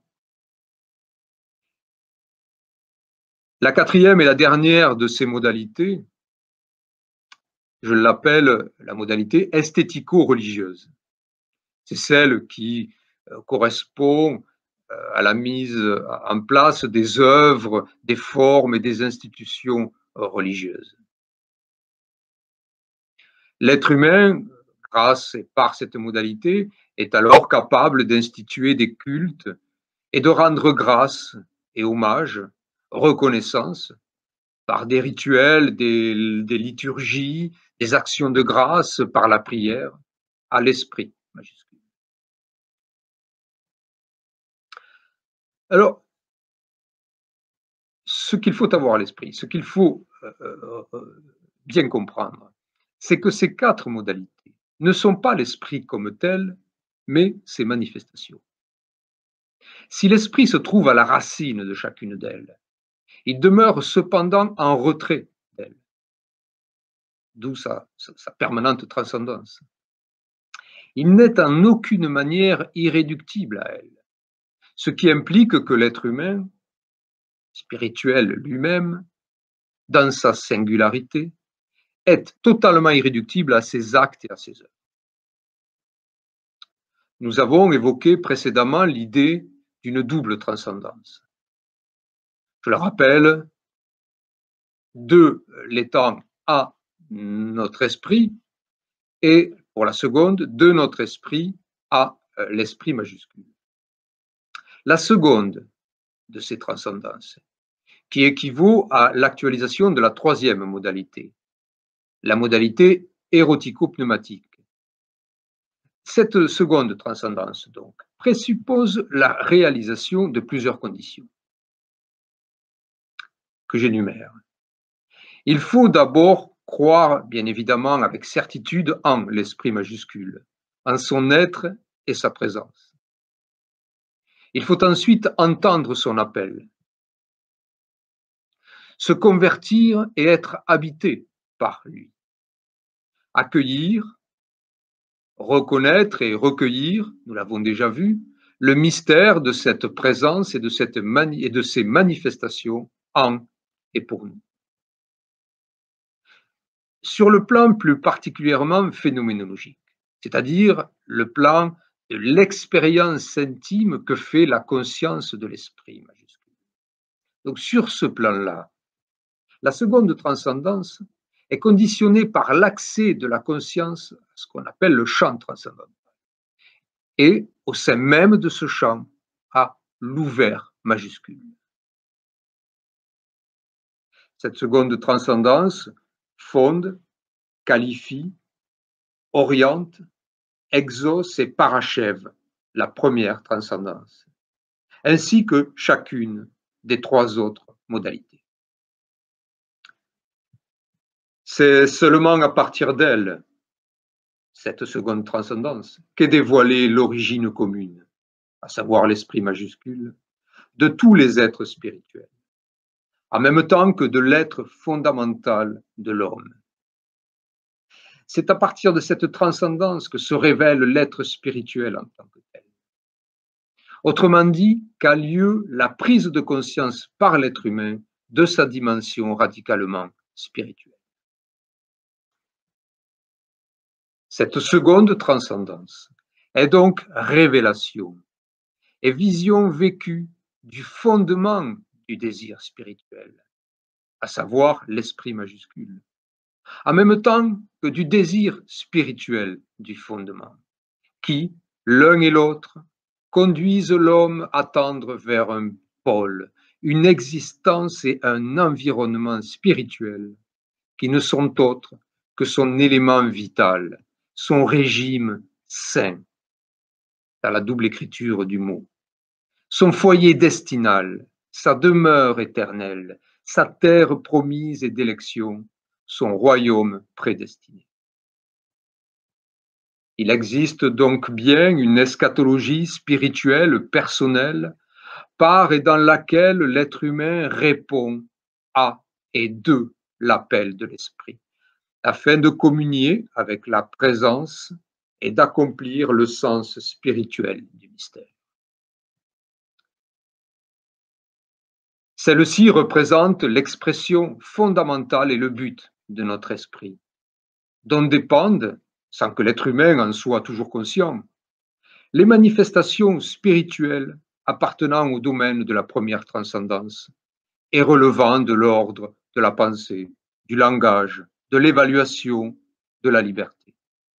La quatrième et la dernière de ces modalités, je l'appelle la modalité esthético-religieuse. C'est celle qui correspond à la mise en place des œuvres, des formes et des institutions religieuses. L'être humain, grâce et par cette modalité, est alors capable d'instituer des cultes et de rendre grâce et hommage, reconnaissance, par des rituels, des liturgies, des actions de grâce, par la prière, à l'esprit majuscule. Alors, ce qu'il faut avoir à l'esprit, ce qu'il faut bien comprendre, c'est que ces quatre modalités ne sont pas l'esprit comme tel, mais ses manifestations. Si l'esprit se trouve à la racine de chacune d'elles, il demeure cependant en retrait d'elles, d'où sa permanente transcendance. Il n'est en aucune manière irréductible à elle, ce qui implique que l'être humain, spirituel lui-même, dans sa singularité, est totalement irréductible à ses actes et à ses œuvres. Nous avons évoqué précédemment l'idée d'une double transcendance. Je le rappelle, de l'étant à notre esprit et, pour la seconde, de notre esprit à l'esprit majuscule. La seconde de ces transcendances, qui équivaut à l'actualisation de la troisième modalité, la modalité érotico-pneumatique. Cette seconde transcendance, donc, présuppose la réalisation de plusieurs conditions que j'énumère. Il faut d'abord croire, bien évidemment, avec certitude en l'esprit majuscule, en son être et sa présence. Il faut ensuite entendre son appel, se convertir et être habité par lui, accueillir, reconnaître et recueillir, nous l'avons déjà vu, le mystère de cette présence et de ces manifestations en et pour nous. Sur le plan plus particulièrement phénoménologique, c'est-à-dire le plan de l'expérience intime que fait la conscience de l'esprit majuscule. Donc sur ce plan-là, la seconde transcendance est conditionnée par l'accès de la conscience à ce qu'on appelle le champ transcendantal. Et au sein même de ce champ, à l'ouvert majuscule. Cette seconde transcendance fonde, qualifie, oriente, exauce et parachève la première transcendance, ainsi que chacune des trois autres modalités. C'est seulement à partir d'elle, cette seconde transcendance, qu'est dévoilée l'origine commune, à savoir l'esprit majuscule, de tous les êtres spirituels, en même temps que de l'être fondamental de l'homme. C'est à partir de cette transcendance que se révèle l'être spirituel en tant que tel. Autrement dit, qu'a lieu la prise de conscience par l'être humain de sa dimension radicalement spirituelle. Cette seconde transcendance est donc révélation et vision vécue du fondement du désir spirituel, à savoir l'esprit majuscule, en même temps que du désir spirituel du fondement, qui, l'un et l'autre, conduisent l'homme à tendre vers un pôle, une existence et un environnement spirituel qui ne sont autres que son élément vital, son régime saint, à la double écriture du mot, son foyer destinal, sa demeure éternelle, sa terre promise et d'élection, son royaume prédestiné. Il existe donc bien une eschatologie spirituelle personnelle par et dans laquelle l'être humain répond à et de l'appel de l'esprit, afin de communier avec la présence et d'accomplir le sens spirituel du mystère. Celle-ci représente l'expression fondamentale et le but de notre esprit, dont dépendent, sans que l'être humain en soit toujours conscient, les manifestations spirituelles appartenant au domaine de la première transcendance et relevant de l'ordre de la pensée, du langage, de l'évaluation, de la liberté.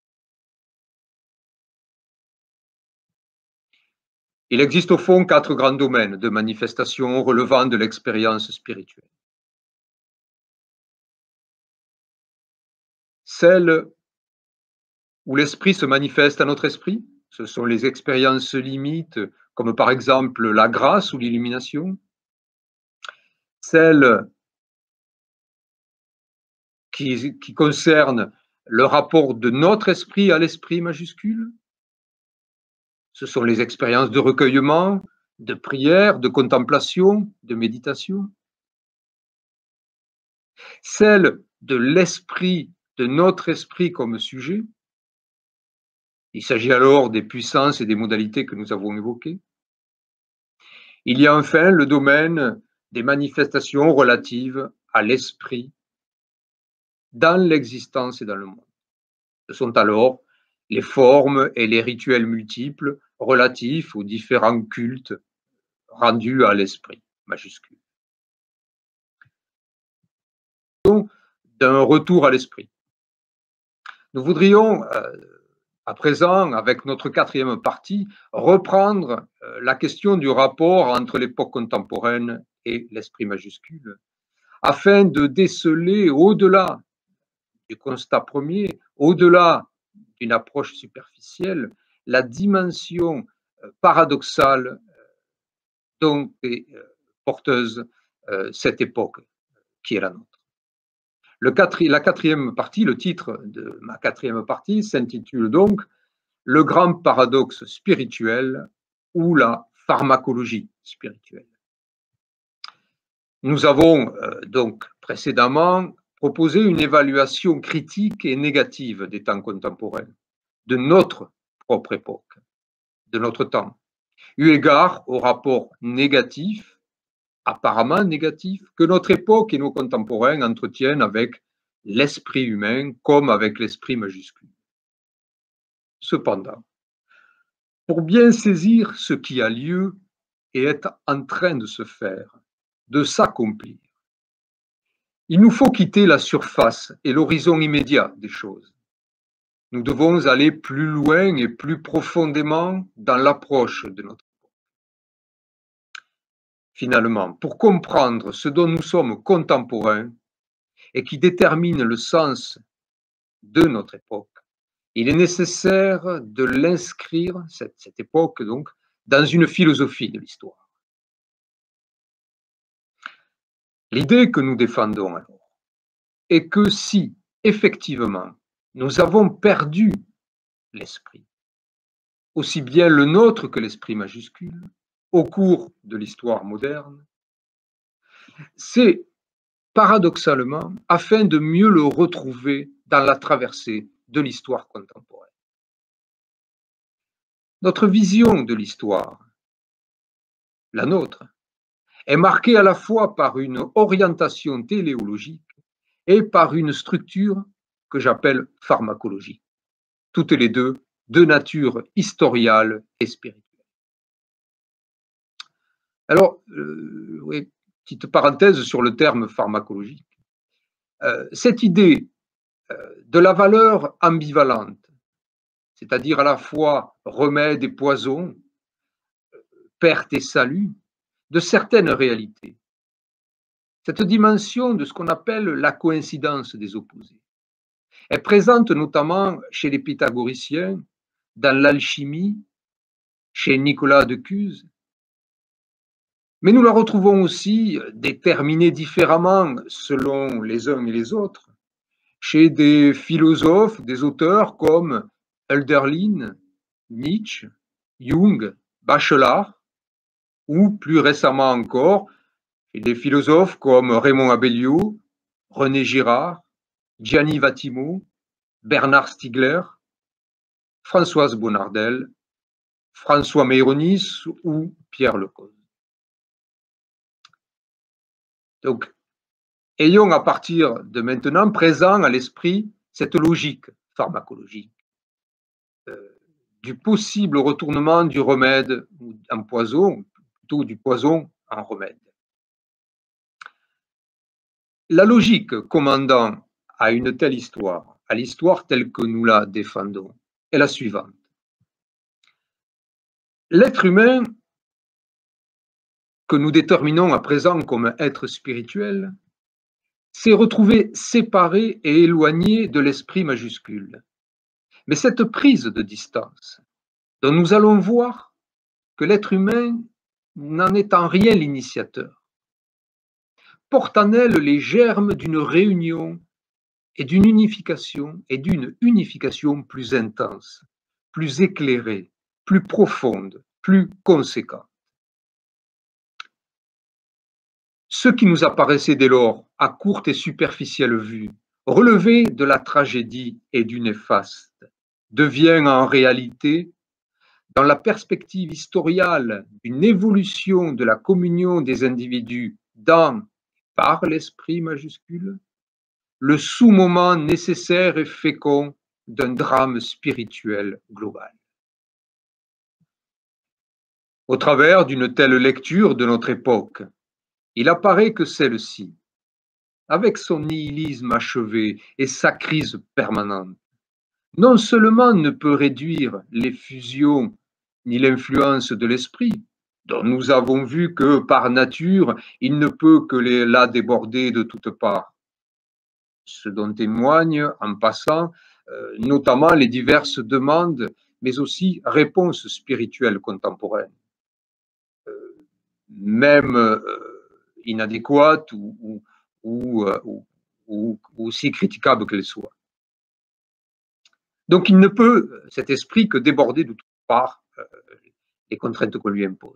Il existe au fond 4 grands domaines de manifestations relevant de l'expérience spirituelle. Celle où l'esprit se manifeste à notre esprit, ce sont les expériences limites, comme par exemple la grâce ou l'illumination. Celle qui concerne le rapport de notre esprit à l'esprit majuscule, ce sont les expériences de recueillement, de prière, de contemplation, de méditation. Celle de l'esprit, de notre esprit comme sujet. Il s'agit alors des puissances et des modalités que nous avons évoquées. Il y a enfin le domaine des manifestations relatives à l'esprit dans l'existence et dans le monde. Ce sont alors les formes et les rituels multiples relatifs aux différents cultes rendus à l'esprit majuscule. Donc, d'un retour à l'esprit. Nous voudrions, à présent, avec notre 4e partie, reprendre la question du rapport entre l'époque contemporaine et l'esprit majuscule, afin de déceler au-delà du constat premier, au-delà d'une approche superficielle, la dimension paradoxale dont est porteuse cette époque qui est la nôtre. La 4e partie, le titre de ma 4e partie s'intitule donc « Le grand paradoxe spirituel ou la pharmacologie spirituelle ». Nous avons donc précédemment proposé une évaluation critique et négative des temps contemporains, de notre propre époque, de notre temps, eu égard au rapport négatif, apparemment négatif, que notre époque et nos contemporains entretiennent avec l'esprit humain comme avec l'esprit majuscule. Cependant, pour bien saisir ce qui a lieu et est en train de se faire, de s'accomplir, il nous faut quitter la surface et l'horizon immédiat des choses. Nous devons aller plus loin et plus profondément dans l'approche de notre époque. Finalement, pour comprendre ce dont nous sommes contemporains et qui détermine le sens de notre époque, il est nécessaire de l'inscrire, cette époque donc, dans une philosophie de l'histoire. L'idée que nous défendons alors est que si effectivement, nous avons perdu l'esprit, aussi bien le nôtre que l'esprit majuscule, au cours de l'histoire moderne. C'est paradoxalement afin de mieux le retrouver dans la traversée de l'histoire contemporaine. Notre vision de l'histoire, la nôtre, est marquée à la fois par une orientation téléologique et par une structure que j'appelle pharmacologique, toutes les deux de nature historiale et spirituelle. Alors, oui, petite parenthèse sur le terme pharmacologique. Cette idée de la valeur ambivalente, c'est-à-dire à la fois remède et poison, perte et salut, de certaines réalités. Cette dimension de ce qu'on appelle la coïncidence des opposés est présente notamment chez les pythagoriciens, dans l'alchimie, chez Nicolas de Cuse, mais nous la retrouvons aussi déterminée différemment selon les uns et les autres chez des philosophes, des auteurs comme Hölderlin, Nietzsche, Jung, Bachelard, ou plus récemment encore, chez des philosophes comme Raymond Abellio, René Girard, Gianni Vattimo, Bernard Stiegler, Françoise Bonnardel, François Meyronis ou Pierre Lecause. Donc, ayons à partir de maintenant présent à l'esprit cette logique pharmacologique du possible retournement du remède en poison, plutôt du poison en remède. La logique commandant à une telle histoire, à l'histoire telle que nous la défendons, est la suivante. L'être humain, que nous déterminons à présent comme être spirituel, s'est retrouvé séparé et éloigné de l'esprit majuscule. Mais cette prise de distance, dont nous allons voir que l'être humain n'en est en rien l'initiateur, porte en elle les germes d'une réunion et d'une unification plus intense, plus éclairée, plus profonde, plus conséquente. Ce qui nous apparaissait dès lors, à courte et superficielle vue, relevé de la tragédie et du néfaste, devient en réalité, dans la perspective historiale d'une évolution de la communion des individus dans et par l'esprit majuscule, le sous-moment nécessaire et fécond d'un drame spirituel global. Au travers d'une telle lecture de notre époque, il apparaît que celle-ci, avec son nihilisme achevé et sa crise permanente, non seulement ne peut réduire les fusions ni l'influence de l'esprit, dont nous avons vu que, par nature, il ne peut que la déborder de toutes parts, ce dont témoignent, en passant, notamment les diverses demandes, mais aussi réponses spirituelles contemporaines, même inadéquates ou aussi critiquables qu'elles soient. Donc il ne peut, cet esprit, que déborder de toutes parts les contraintes qu'on lui impose.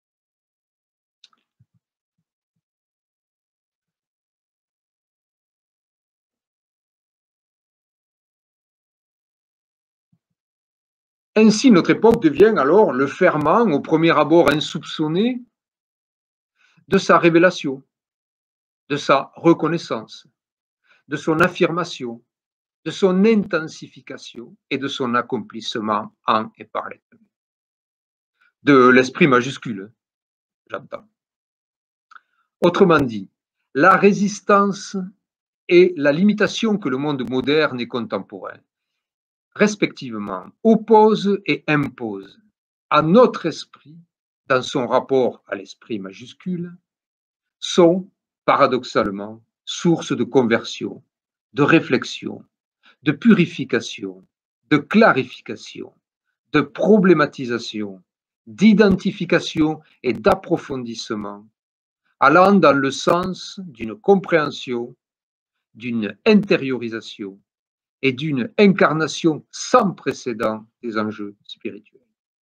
Ainsi, notre époque devient alors le ferment, au premier abord insoupçonné, de sa révélation, de sa reconnaissance, de son affirmation, de son intensification et de son accomplissement en et par l'être humain. De l'esprit majuscule, j'entends. Autrement dit, la résistance et la limitation que le monde moderne et contemporain, respectivement, oppose et impose à notre esprit, dans son rapport à l'esprit majuscule, sont, paradoxalement, source de conversion, de réflexion, de purification, de clarification, de problématisation, d'identification et d'approfondissement, allant dans le sens d'une compréhension, d'une intériorisation et d'une incarnation sans précédent des enjeux spirituels.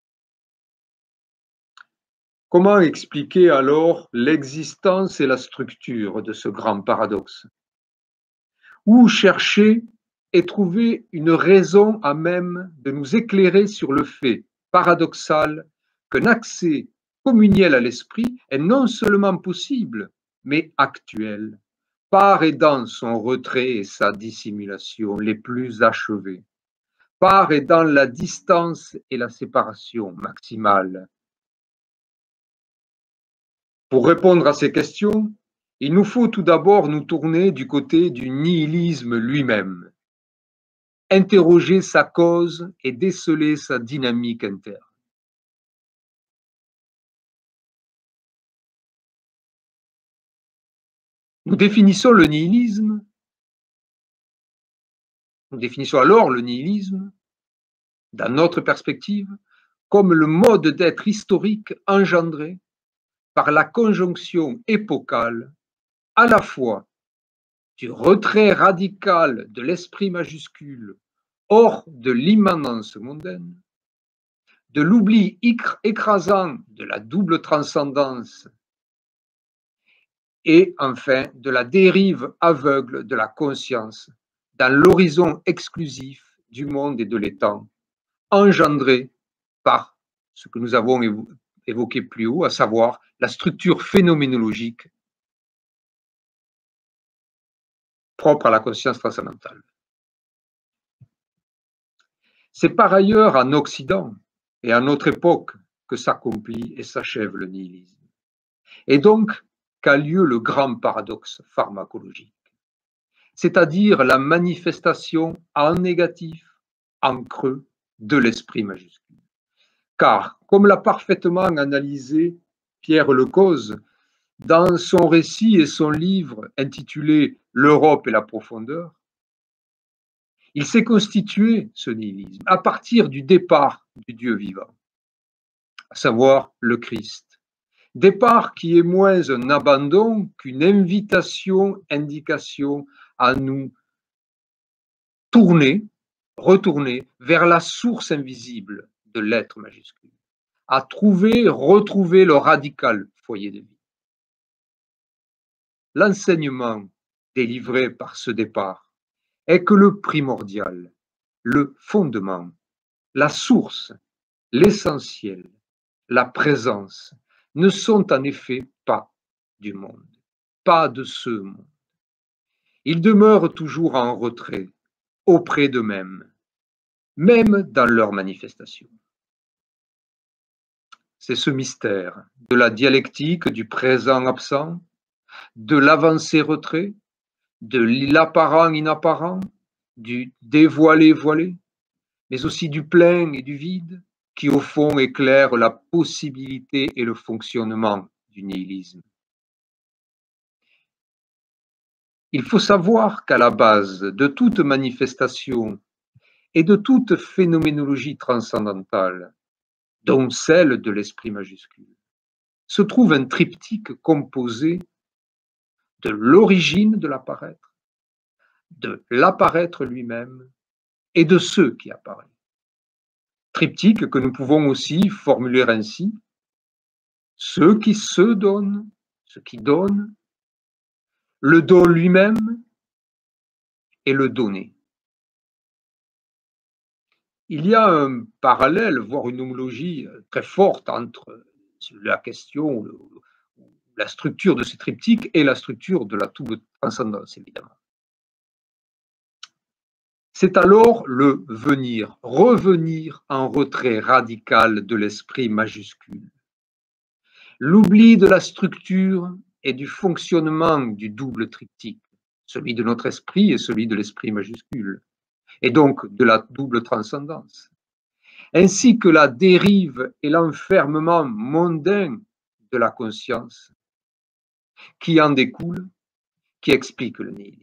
Comment expliquer alors l'existence et la structure de ce grand paradoxe? Où chercher et trouver une raison à même de nous éclairer sur le fait paradoxal qu'un accès communiel à l'esprit est non seulement possible, mais actuel, par et dans son retrait et sa dissimulation les plus achevés, par et dans la distance et la séparation maximale. Pour répondre à ces questions, il nous faut tout d'abord nous tourner du côté du nihilisme lui-même, interroger sa cause et déceler sa dynamique interne. Nous définissons le nihilisme, nous définissons alors le nihilisme, dans notre perspective, comme le mode d'être historique engendré par la conjonction épocale à la fois du retrait radical de l'esprit majuscule hors de l'immanence mondaine, de l'oubli écrasant de la double transcendance et enfin de la dérive aveugle de la conscience dans l'horizon exclusif du monde et de l'étang, engendré par ce que nous avons évoqué plus haut, à savoir la structure phénoménologique propre à la conscience transcendantale. C'est par ailleurs en Occident et à notre époque que s'accomplit et s'achève le nihilisme. Et donc qu'a lieu le grand paradoxe pharmacologique, c'est-à-dire la manifestation en négatif, en creux, de l'esprit majuscule. Car, comme l'a parfaitement analysé Pierre Lecause dans son récit et son livre intitulé L'Europe et la profondeur, il s'est constitué, ce nihilisme, à partir du départ du Dieu vivant, à savoir le Christ. Départ qui est moins un abandon qu'une invitation, indication à nous tourner, retourner vers la source invisible de l'être majuscule, à trouver, retrouver le radical foyer de vie. L'enseignement délivré par ce départ est que le primordial, le fondement, la source, l'essentiel, la présence ne sont en effet pas du monde, pas de ce monde. Ils demeurent toujours en retrait, auprès d'eux-mêmes, même dans leur manifestation. C'est ce mystère de la dialectique du présent absent, de l'avancé-retrait, de l'apparent-inapparent, du dévoilé-voilé, mais aussi du plein et du vide, qui au fond éclaire la possibilité et le fonctionnement du nihilisme. Il faut savoir qu'à la base de toute manifestation et de toute phénoménologie transcendantale, dont celle de l'esprit majuscule, se trouve un triptyque composé de l'origine de l'apparaître, de l'apparaître lui-même et de ce qui apparaît. Triptyque que nous pouvons aussi formuler ainsi: ce qui se donne, ce qui donne, le don lui-même et le donné. Il y a un parallèle, voire une homologie très forte entre la question, la structure de ce triptyque et la structure de la double transcendance, évidemment. C'est alors le venir, revenir en retrait radical de l'esprit majuscule. L'oubli de la structure et du fonctionnement du double triptyque, celui de notre esprit et celui de l'esprit majuscule, et donc de la double transcendance, ainsi que la dérive et l'enfermement mondain de la conscience, qui en découle, qui explique le nihilisme.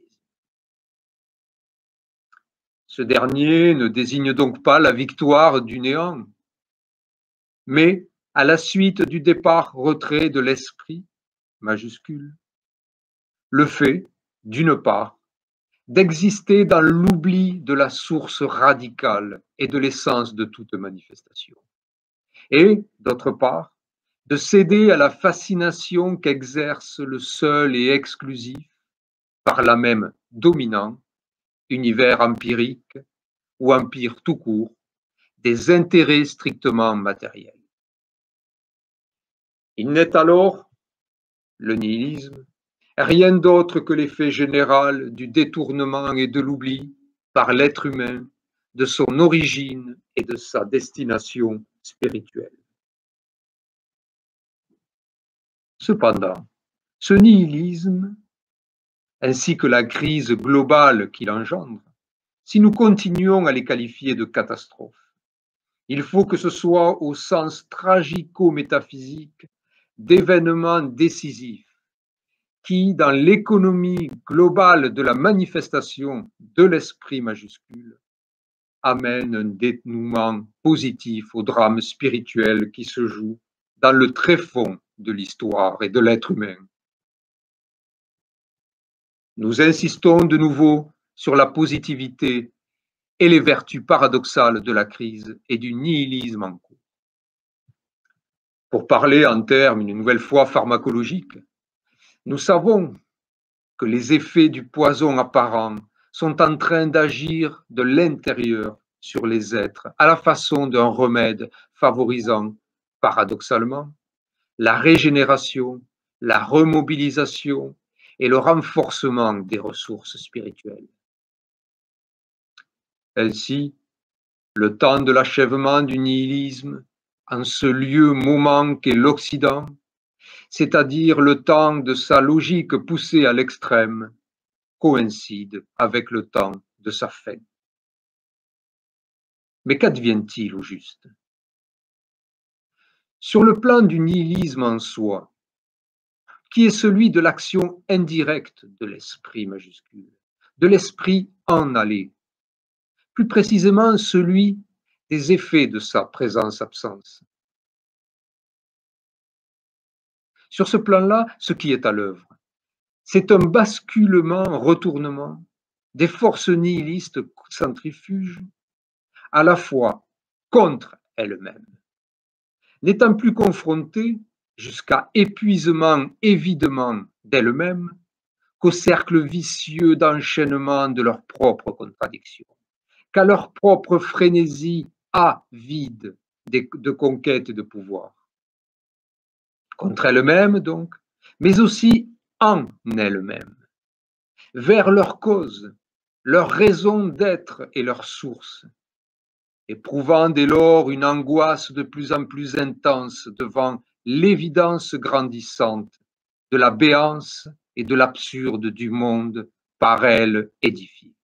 Ce dernier ne désigne donc pas la victoire du néant, mais à la suite du départ-retrait de l'esprit majuscule, le fait, d'une part, d'exister dans l'oubli de la source radicale et de l'essence de toute manifestation. Et, d'autre part, de céder à la fascination qu'exerce le seul et exclusif, par là même dominant, univers empirique ou empire tout court, des intérêts strictement matériels. Il n'est alors, le nihilisme, rien d'autre que l'effet général du détournement et de l'oubli par l'être humain de son origine et de sa destination spirituelle. Cependant, ce nihilisme, ainsi que la crise globale qu'il engendre, si nous continuons à les qualifier de catastrophes, il faut que ce soit au sens tragico-métaphysique d'événements décisifs qui, dans l'économie globale de la manifestation de l'esprit majuscule, amènent un dénouement positif au drame spirituel qui se joue dans le tréfonds de l'histoire et de l'être humain. Nous insistons de nouveau sur la positivité et les vertus paradoxales de la crise et du nihilisme en cours. Pour parler en termes une nouvelle fois pharmacologiques, nous savons que les effets du poison apparent sont en train d'agir de l'intérieur sur les êtres à la façon d'un remède favorisant, paradoxalement, la régénération, la remobilisation et le renforcement des ressources spirituelles. Ainsi, le temps de l'achèvement du nihilisme, en ce lieu moment qu'est l'Occident, c'est-à-dire le temps de sa logique poussée à l'extrême, coïncide avec le temps de sa fin. Mais qu'advient-il au juste? Sur le plan du nihilisme en soi, qui est celui de l'action indirecte de l'esprit majuscule, de l'esprit en aller, plus précisément celui des effets de sa présence-absence. Sur ce plan-là, ce qui est à l'œuvre, c'est un basculement, retournement des forces nihilistes centrifuges à la fois contre elles-mêmes, n'étant plus confrontées jusqu'à épuisement et videment d'elles-mêmes qu'au cercle vicieux d'enchaînement de leurs propres contradictions, qu'à leur propre frénésie avide de conquête et de pouvoir. Contre elles-mêmes donc, mais aussi en elles-mêmes, vers leur cause, leur raison d'être et leur source, éprouvant dès lors une angoisse de plus en plus intense devant l'évidence grandissante de la béance et de l'absurde du monde par elles édifié.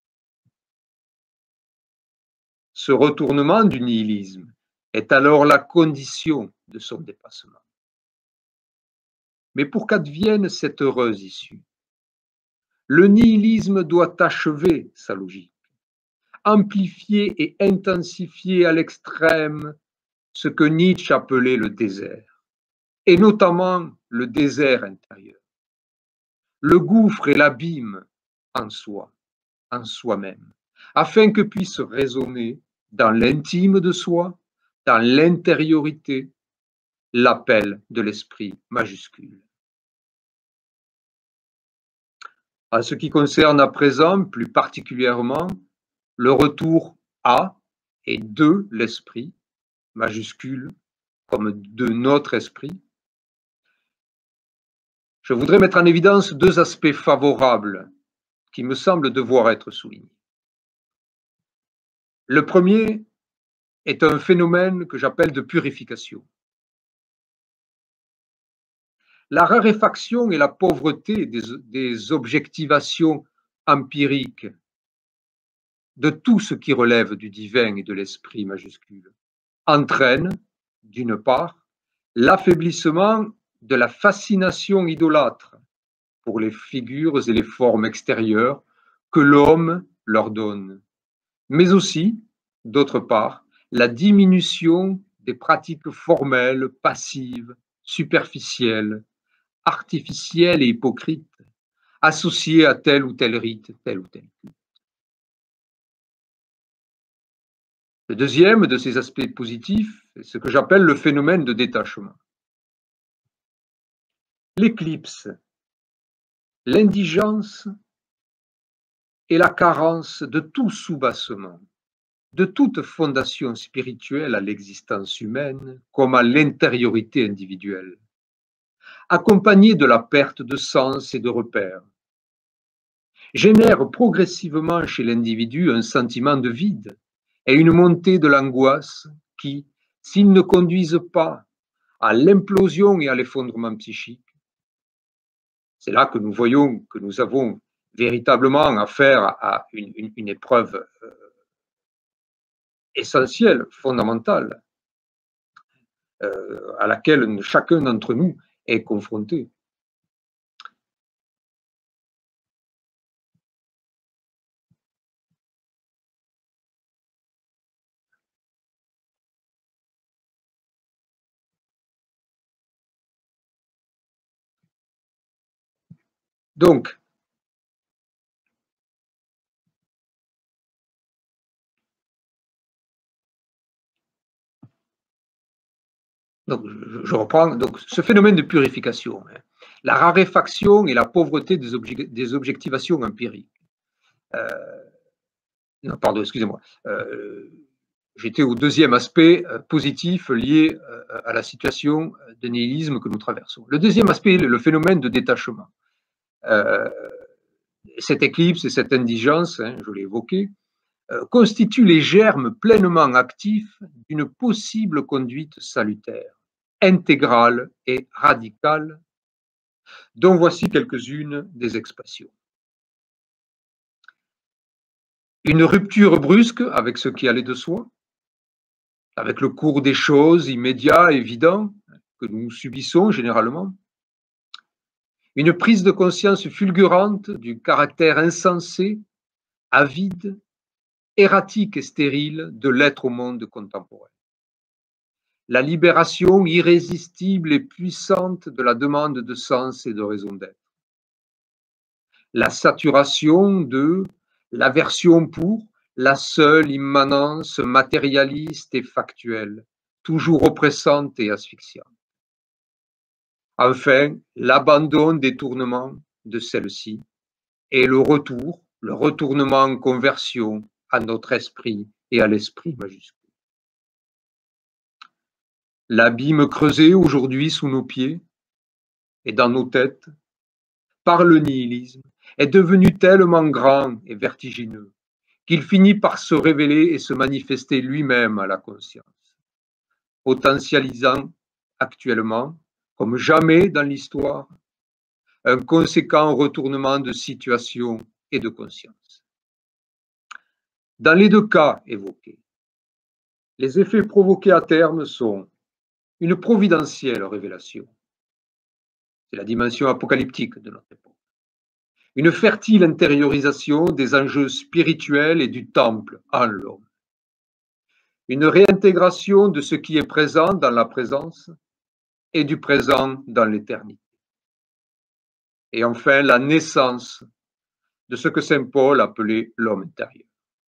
Ce retournement du nihilisme est alors la condition de son dépassement. Mais pour qu'advienne cette heureuse issue, le nihilisme doit achever sa logique, amplifier et intensifier à l'extrême ce que Nietzsche appelait le désert, et notamment le désert intérieur, le gouffre et l'abîme en soi, en soi-même, afin que puisse résonner dans l'intime de soi, dans l'intériorité, l'appel de l'esprit majuscule. En ce qui concerne à présent plus particulièrement le retour à et de l'esprit majuscule comme de notre esprit, je voudrais mettre en évidence deux aspects favorables qui me semblent devoir être soulignés. Le premier est un phénomène que j'appelle de purification. La raréfaction et la pauvreté des objectivations empiriques de tout ce qui relève du divin et de l'esprit majuscule entraîne, d'une part, l'affaiblissement de la fascination idolâtre pour les figures et les formes extérieures que l'homme leur donne, mais aussi, d'autre part, la diminution des pratiques formelles, passives, superficielles, artificielles et hypocrites, associés à tel ou tel rite, tel ou tel culte. Le deuxième de ces aspects positifs, c'est ce que j'appelle le phénomène de détachement. L'éclipse, l'indigence et la carence de tout soubassement, de toute fondation spirituelle à l'existence humaine comme à l'intériorité individuelle, accompagnée de la perte de sens et de repères, génère progressivement chez l'individu un sentiment de vide et une montée de l'angoisse qui, s'ils ne conduisent pas à l'implosion et à l'effondrement psychique, c'est là que nous voyons que nous avons véritablement affaire à une épreuve essentielle, fondamentale, à laquelle chacun d'entre nous est confronté. Donc, je reprends donc, ce phénomène de purification, la raréfaction et la pauvreté des objectivations empiriques. Non, pardon, excusez-moi. J'étais au deuxième aspect positif lié à la situation de nihilisme que nous traversons. Le deuxième aspect est le phénomène de détachement. Cette éclipse et cette indigence, je l'ai évoqué, constituent les germes pleinement actifs d'une possible conduite salutaire, intégrale et radicale, dont voici quelques-unes des expressions. Une rupture brusque avec ce qui allait de soi, avec le cours des choses immédiat, évident, que nous subissons généralement. Une prise de conscience fulgurante du caractère insensé, avide, erratique et stérile de l'être au monde contemporain. La libération irrésistible et puissante de la demande de sens et de raison d'être. La saturation de l'aversion pour la seule immanence matérialiste et factuelle, toujours oppressante et asphyxiante. Enfin, l'abandon des tournements de celle-ci et le retournement en conversion à notre esprit et à l'esprit majuscule. L'abîme creusé aujourd'hui sous nos pieds et dans nos têtes par le nihilisme est devenu tellement grand et vertigineux qu'il finit par se révéler et se manifester lui-même à la conscience, potentialisant actuellement, comme jamais dans l'histoire, un conséquent retournement de situation et de conscience. Dans les deux cas évoqués, les effets provoqués à terme sont une providentielle révélation, c'est la dimension apocalyptique de notre époque, une fertile intériorisation des enjeux spirituels et du temple en l'homme, une réintégration de ce qui est présent dans la présence et du présent dans l'éternité. Et enfin, la naissance de ce que saint Paul appelait l'homme intérieur.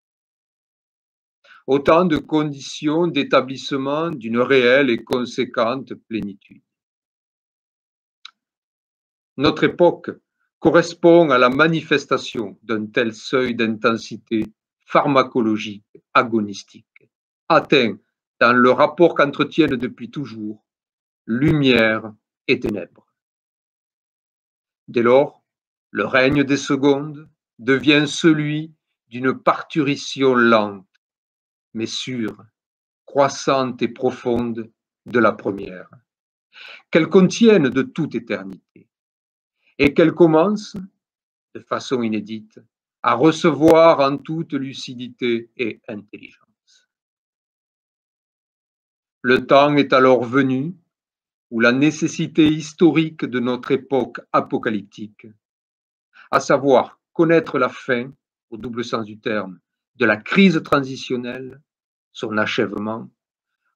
Autant de conditions d'établissement d'une réelle et conséquente plénitude. Notre époque correspond à la manifestation d'un tel seuil d'intensité pharmacologique, agonistique, atteint dans le rapport qu'entretiennent depuis toujours lumière et ténèbres. Dès lors, le règne des secondes devient celui d'une parturition lente, mais sûre, croissante et profonde de la première, qu'elle contienne de toute éternité, et qu'elle commence, de façon inédite, à recevoir en toute lucidité et intelligence. Le temps est alors venu où la nécessité historique de notre époque apocalyptique, à savoir connaître la fin, au double sens du terme, de la crise transitionnelle, son achèvement,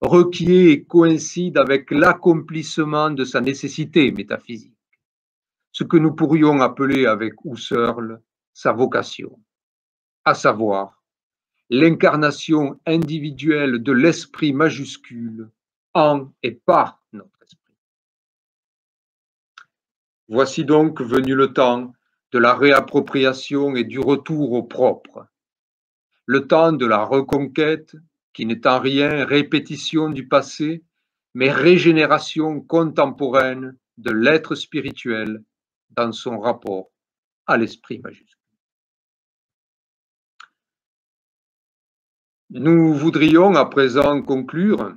requiert et coïncide avec l'accomplissement de sa nécessité métaphysique, ce que nous pourrions appeler avec Husserl sa vocation, à savoir l'incarnation individuelle de l'esprit majuscule en et par notre esprit. Voici donc venu le temps de la réappropriation et du retour au propre, le temps de la reconquête qui n'est en rien répétition du passé, mais régénération contemporaine de l'être spirituel dans son rapport à l'esprit majuscule. Nous voudrions à présent conclure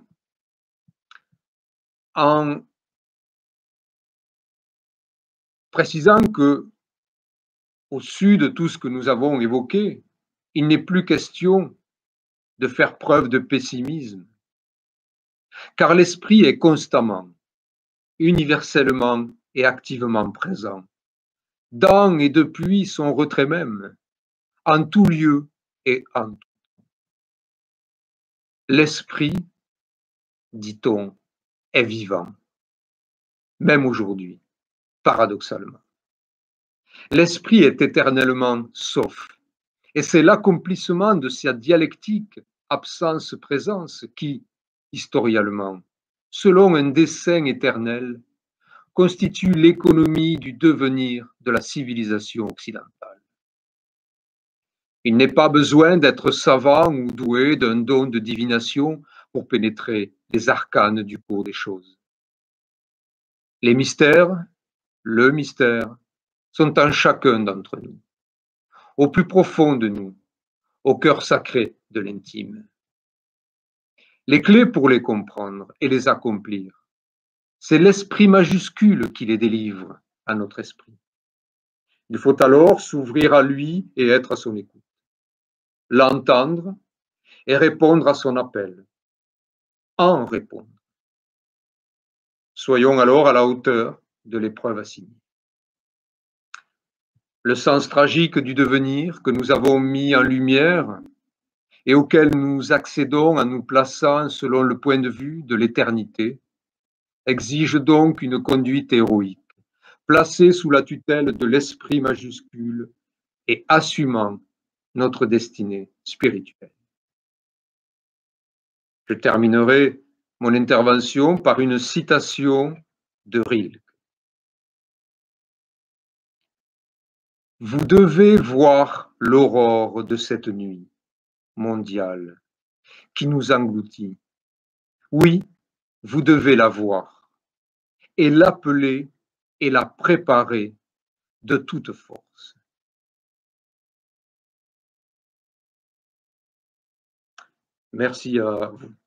en précisant que, au-dessus de tout ce que nous avons évoqué, il n'est plus question de faire preuve de pessimisme, car l'esprit est constamment, universellement et activement présent, dans et depuis son retrait même, en tout lieu et en tout. L'esprit, dit-on, est vivant, même aujourd'hui, paradoxalement. L'esprit est éternellement sauf, et c'est l'accomplissement de sa dialectique absence-présence qui, historialement, selon un dessein éternel, constitue l'économie du devenir de la civilisation occidentale. Il n'est pas besoin d'être savant ou doué d'un don de divination pour pénétrer les arcanes du cours des choses. Les mystères, le mystère, sont en chacun d'entre nous, au plus profond de nous, au cœur sacré de l'intime. Les clés pour les comprendre et les accomplir, c'est l'esprit majuscule qui les délivre à notre esprit. Il faut alors s'ouvrir à lui et être à son écoute, l'entendre et répondre à son appel, en répondre. Soyons alors à la hauteur de l'épreuve assignée. Le sens tragique du devenir que nous avons mis en lumière et auquel nous accédons en nous plaçant selon le point de vue de l'éternité, exige donc une conduite héroïque, placée sous la tutelle de l'esprit majuscule et assumant notre destinée spirituelle. Je terminerai mon intervention par une citation de Rilke. Vous devez voir l'aurore de cette nuit mondiale qui nous engloutit. Oui, vous devez la voir et l'appeler et la préparer de toute force. Merci à vous.